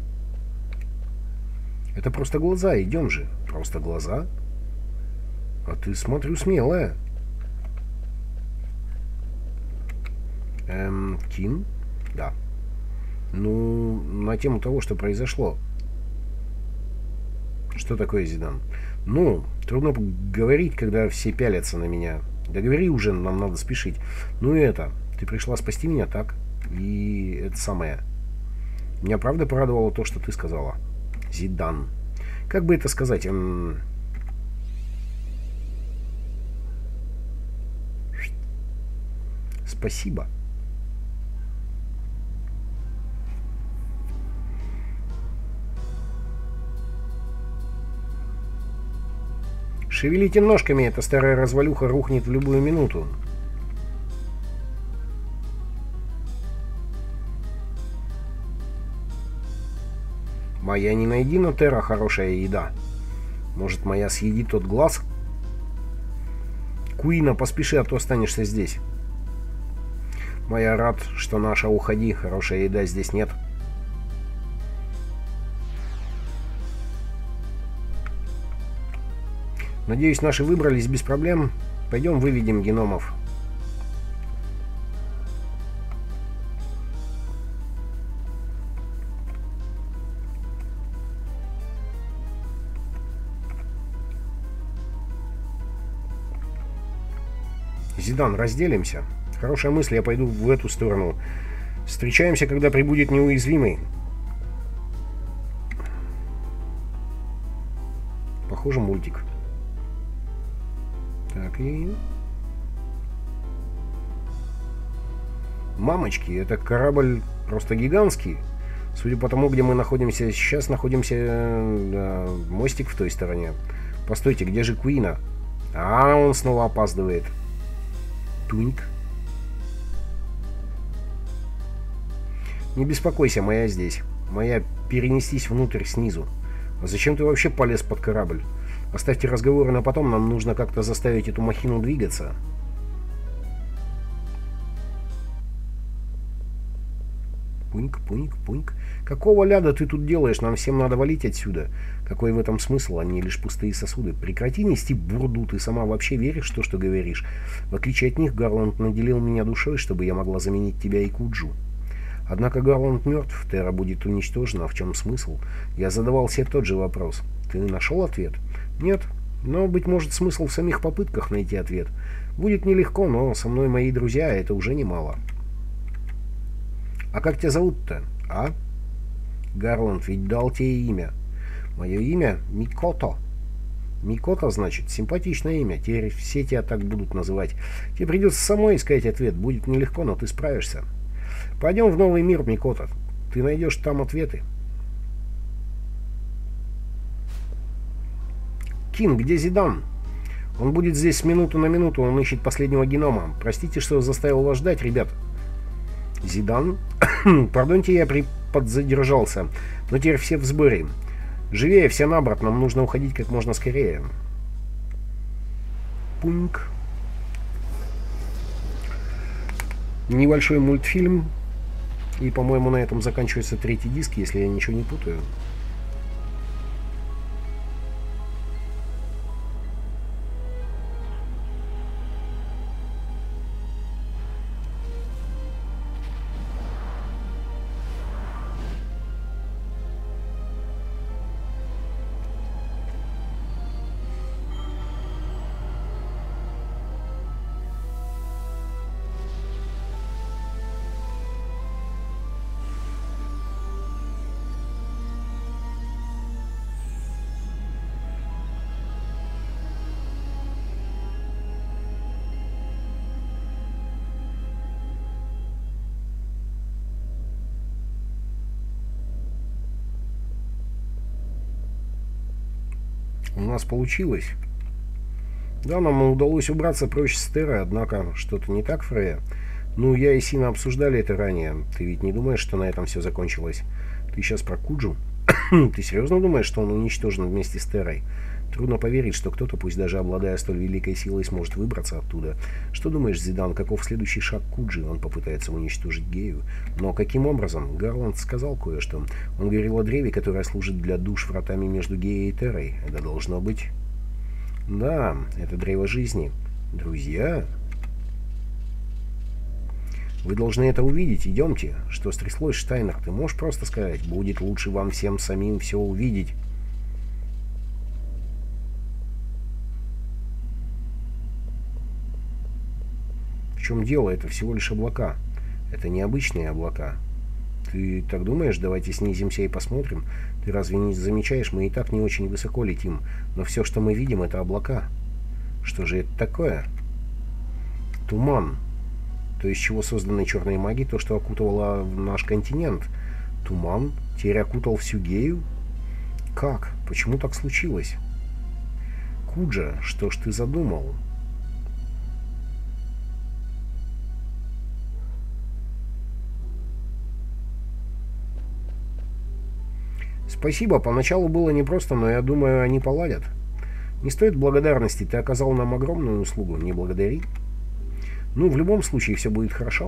A: Это просто глаза. Идем же. Просто глаза? А ты, смотрю, смелая. Эм, Кин? Да. Ну, на тему того, что произошло. Что такое, Зидан? Ну, трудно говорить, когда все пялятся на меня. Да говори уже, нам надо спешить. Ну и это, ты пришла спасти меня, так? И это самое. Меня правда порадовало то, что ты сказала. Зидан. Как бы это сказать? Эм... Спасибо. Шевелите ножками, эта старая развалюха рухнет в любую минуту. Моя не найди на Терра хорошая еда. Может, моя съедит тот глаз? Куина, поспеши, а то останешься здесь. Моя рад, что наша уходи, хорошая еда здесь нет. Надеюсь, наши выбрались без проблем. Пойдем выведем геномов. Зидан, разделимся. Хорошая мысль, я пойду в эту сторону. Встречаемся, когда прибудет неуязвимый. Похоже, мультик. Так, и... Мамочки, это корабль просто гигантский. Судя по тому, где мы находимся сейчас, находимся... Да, мостик в той стороне. Постойте, где же Куина? А, он снова опаздывает. Туник. Не беспокойся, моя здесь. Моя, перенестись внутрь снизу. А зачем ты вообще полез под корабль? Оставьте разговоры на потом, нам нужно как-то заставить эту махину двигаться. Пуньк, пуньк, пуньк. Какого ляда ты тут делаешь? Нам всем надо валить отсюда. Какой в этом смысл? Они лишь пустые сосуды. Прекрати нести бурду. Ты сама вообще веришь в то, что говоришь? В отличие от них, Гарланд наделил меня душой, чтобы я могла заменить тебя и Куджу. Однако Гарланд мертв, Терра будет уничтожена. А в чем смысл? Я задавал себе тот же вопрос. Ты нашел ответ? Нет. Но, быть может, смысл в самих попытках найти ответ. Будет нелегко, но со мной мои друзья, это уже немало. А как тебя зовут-то, а? Гарланд ведь дал тебе имя. Мое имя Микото. Микото, значит, симпатичное имя. Теперь все тебя так будут называть. Тебе придется самой искать ответ. Будет нелегко, но ты справишься. Пойдем в новый мир, Микото. Ты найдешь там ответы. Кин, где Зидан? Он будет здесь с минуты на минуту. Он ищет последнего генома. Простите, что заставил вас ждать, ребят. Зидан? Пардоньте, я при... подзадержался. Но теперь все в сборе. Живее, все на борт. Нам нужно уходить как можно скорее. Пуньк. Небольшой мультфильм. И, по-моему, на этом заканчивается третий диск, если я ничего не путаю. У нас получилось. Да, нам удалось убраться прочь с Терры, однако что-то не так, Фрея. Ну, я и Сина обсуждали это ранее. Ты ведь не думаешь, что на этом все закончилось? Ты сейчас про Куджу? Ты серьезно думаешь, что он уничтожен вместе с Террой? Трудно поверить, что кто-то, пусть даже обладая столь великой силой, сможет выбраться оттуда. Что думаешь, Зидан, каков следующий шаг Куджи? Он попытается уничтожить Гею. Но каким образом? Гарланд сказал кое-что. Он говорил о древе, которое служит для душ вратами между Геей и Террой. Это должно быть... Да, это древо жизни. Друзья... Вы должны это увидеть. Идемте. Что стряслось, Штайнер? Ты можешь просто сказать? Будет лучше вам всем самим все увидеть. В чем дело? Это всего лишь облака. Это необычные облака. Ты так думаешь? Давайте снизимся и посмотрим. Ты разве не замечаешь? Мы и так не очень высоко летим. Но все, что мы видим, это облака. Что же это такое? Туман. То, из чего созданы черные маги, то, что окутывало наш континент. Туман теперь окутал всю Гею? Как? Почему так случилось? Куджа, что ж ты задумал? Спасибо, поначалу было непросто, но я думаю, они поладят. Не стоит благодарности, ты оказал нам огромную услугу, не благодари. Ну, в любом случае, все будет хорошо.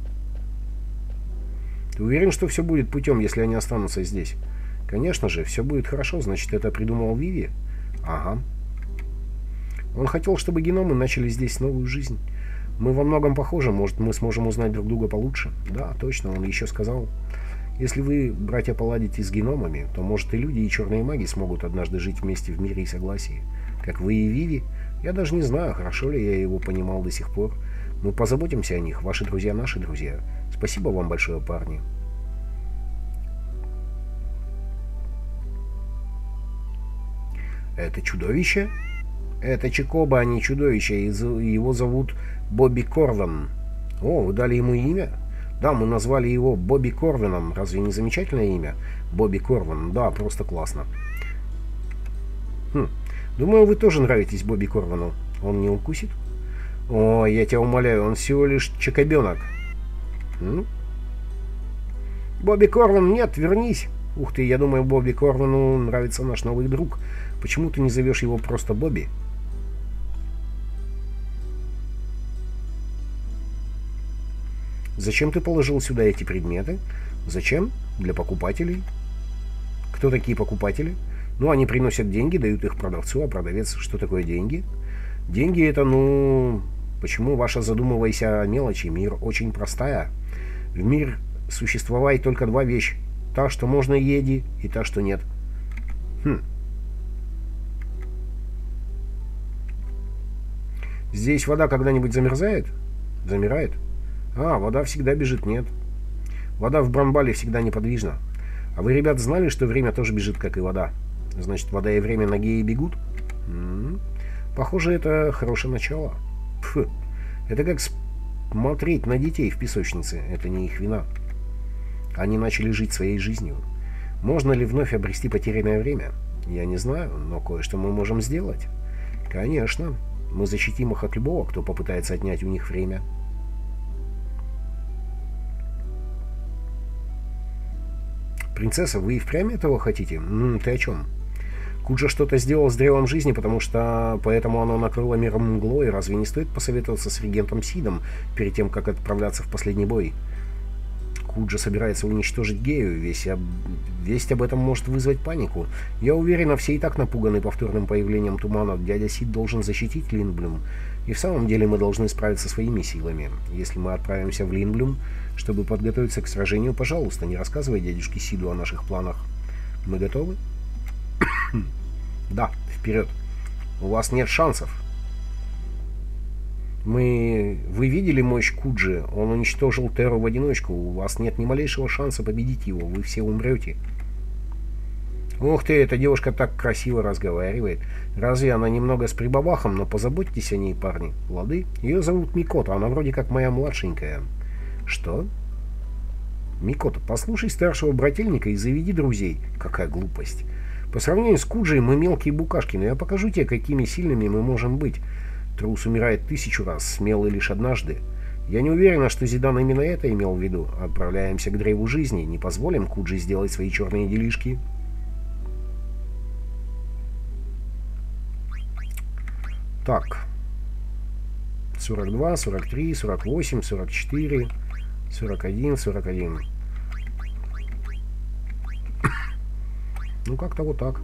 A: Ты уверен, что все будет путем, если они останутся здесь? Конечно же, все будет хорошо, значит, это придумал Виви? Ага. Он хотел, чтобы геномы начали здесь новую жизнь. Мы во многом похожи, может, мы сможем узнать друг друга получше? Да, точно, он еще сказал. Если вы, братья, поладите с геномами, то, может, и люди, и черные маги смогут однажды жить вместе в мире и согласии. Как вы и Виви. Я даже не знаю, хорошо ли я его понимал до сих пор. Мы позаботимся о них. Ваши друзья — наши друзья. Спасибо вам большое, парни. Это чудовище? Это Чикоба, а не чудовище. Его зовут Бобби Корвин. О, вы дали ему имя? Да, мы назвали его Бобби Корвином. Разве не замечательное имя? Бобби Корвин. Да, просто классно. Хм. Думаю, вы тоже нравитесь Бобби Корвину. Он не укусит? О, я тебя умоляю, он всего лишь чекобенок. М? Бобби Корвин, нет, вернись. Ух ты, я думаю, Бобби Корвину нравится наш новый друг. Почему ты не зовешь его просто Бобби? Зачем ты положил сюда эти предметы? Зачем? Для покупателей. Кто такие покупатели? Ну, они приносят деньги, дают их продавцу, а продавец... Что такое деньги? Деньги — это, ну... Почему ваша задумывайся о мелочи? Мир очень простая. В мир существовает только два вещи. Та, что можно еди, и та, что нет. Хм. Здесь вода когда-нибудь замерзает? Замирает? А, вода всегда бежит, нет. Вода в Брамбале всегда неподвижна. А вы, ребят, знали, что время тоже бежит, как и вода? Значит, вода и время на Геи бегут? М-м-м. Похоже, это хорошее начало. Фу. Это как смотреть на детей в песочнице. Это не их вина. Они начали жить своей жизнью. Можно ли вновь обрести потерянное время? Я не знаю, но кое-что мы можем сделать. Конечно. Мы защитим их от любого, кто попытается отнять у них время. Принцесса, вы и впрямь этого хотите? М-м, ты о чем? Куджа что-то сделал с древом жизни, потому что поэтому оно накрыло миром мглой. Разве не стоит посоветоваться с регентом Сидом перед тем, как отправляться в последний бой? Куджа собирается уничтожить Гею. Весть об... Весть об этом может вызвать панику. Я уверена, все и так напуганы повторным появлением тумана. Дядя Сид должен защитить Линблюм. И в самом деле мы должны справиться своими силами. Если мы отправимся в Линблюм, чтобы подготовиться к сражению, пожалуйста, не рассказывай дядюшке Сиду о наших планах. Мы готовы? Да, вперед. У вас нет шансов. Мы... Вы видели мощь Куджи? Он уничтожил Терру в одиночку. У вас нет ни малейшего шанса победить его. Вы все умрете. Ух ты, эта девушка так красиво разговаривает. Разве она немного с прибабахом? Но позаботьтесь о ней, парни. Лады? Ее зовут Микото. Она вроде как моя младшенькая. Что? Микото, послушай старшего брательника и заведи друзей. Какая глупость. По сравнению с Куджей мы мелкие букашки, но я покажу тебе, какими сильными мы можем быть. Трус умирает тысячу раз, смелый лишь однажды. Я не уверена, что Зидан именно это имел в виду. Отправляемся к древу жизни, не позволим Куджи сделать свои черные делишки. Так. сорок два, сорок три, сорок восемь, сорок четыре, сорок один, сорок один. Ну, как-то вот так.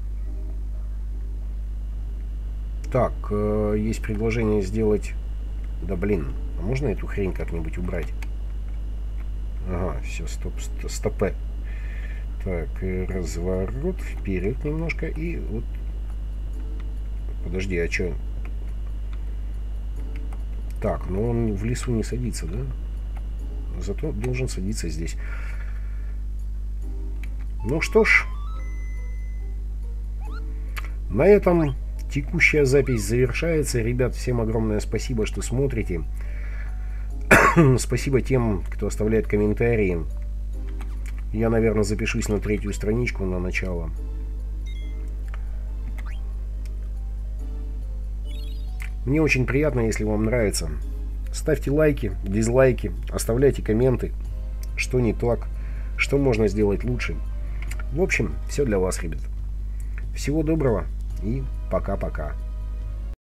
A: Так, э, есть предложение сделать... Да блин, а можно эту хрень как-нибудь убрать? Ага, все, стоп, стоп, стопэ. Так, разворот вперед немножко и вот... Подожди, а что? Так, но он в лесу не садится, да? Зато должен садиться здесь. Ну что ж, на этом текущая запись завершается. Ребят, всем огромное спасибо, что смотрите. Спасибо тем, кто оставляет комментарии. Я, наверное, запишусь на третью страничку на начало. Мне очень приятно, если вам нравится. Ставьте лайки, дизлайки, оставляйте комменты, что не так, что можно сделать лучше. В общем, все для вас, ребят. Всего доброго и пока-пока.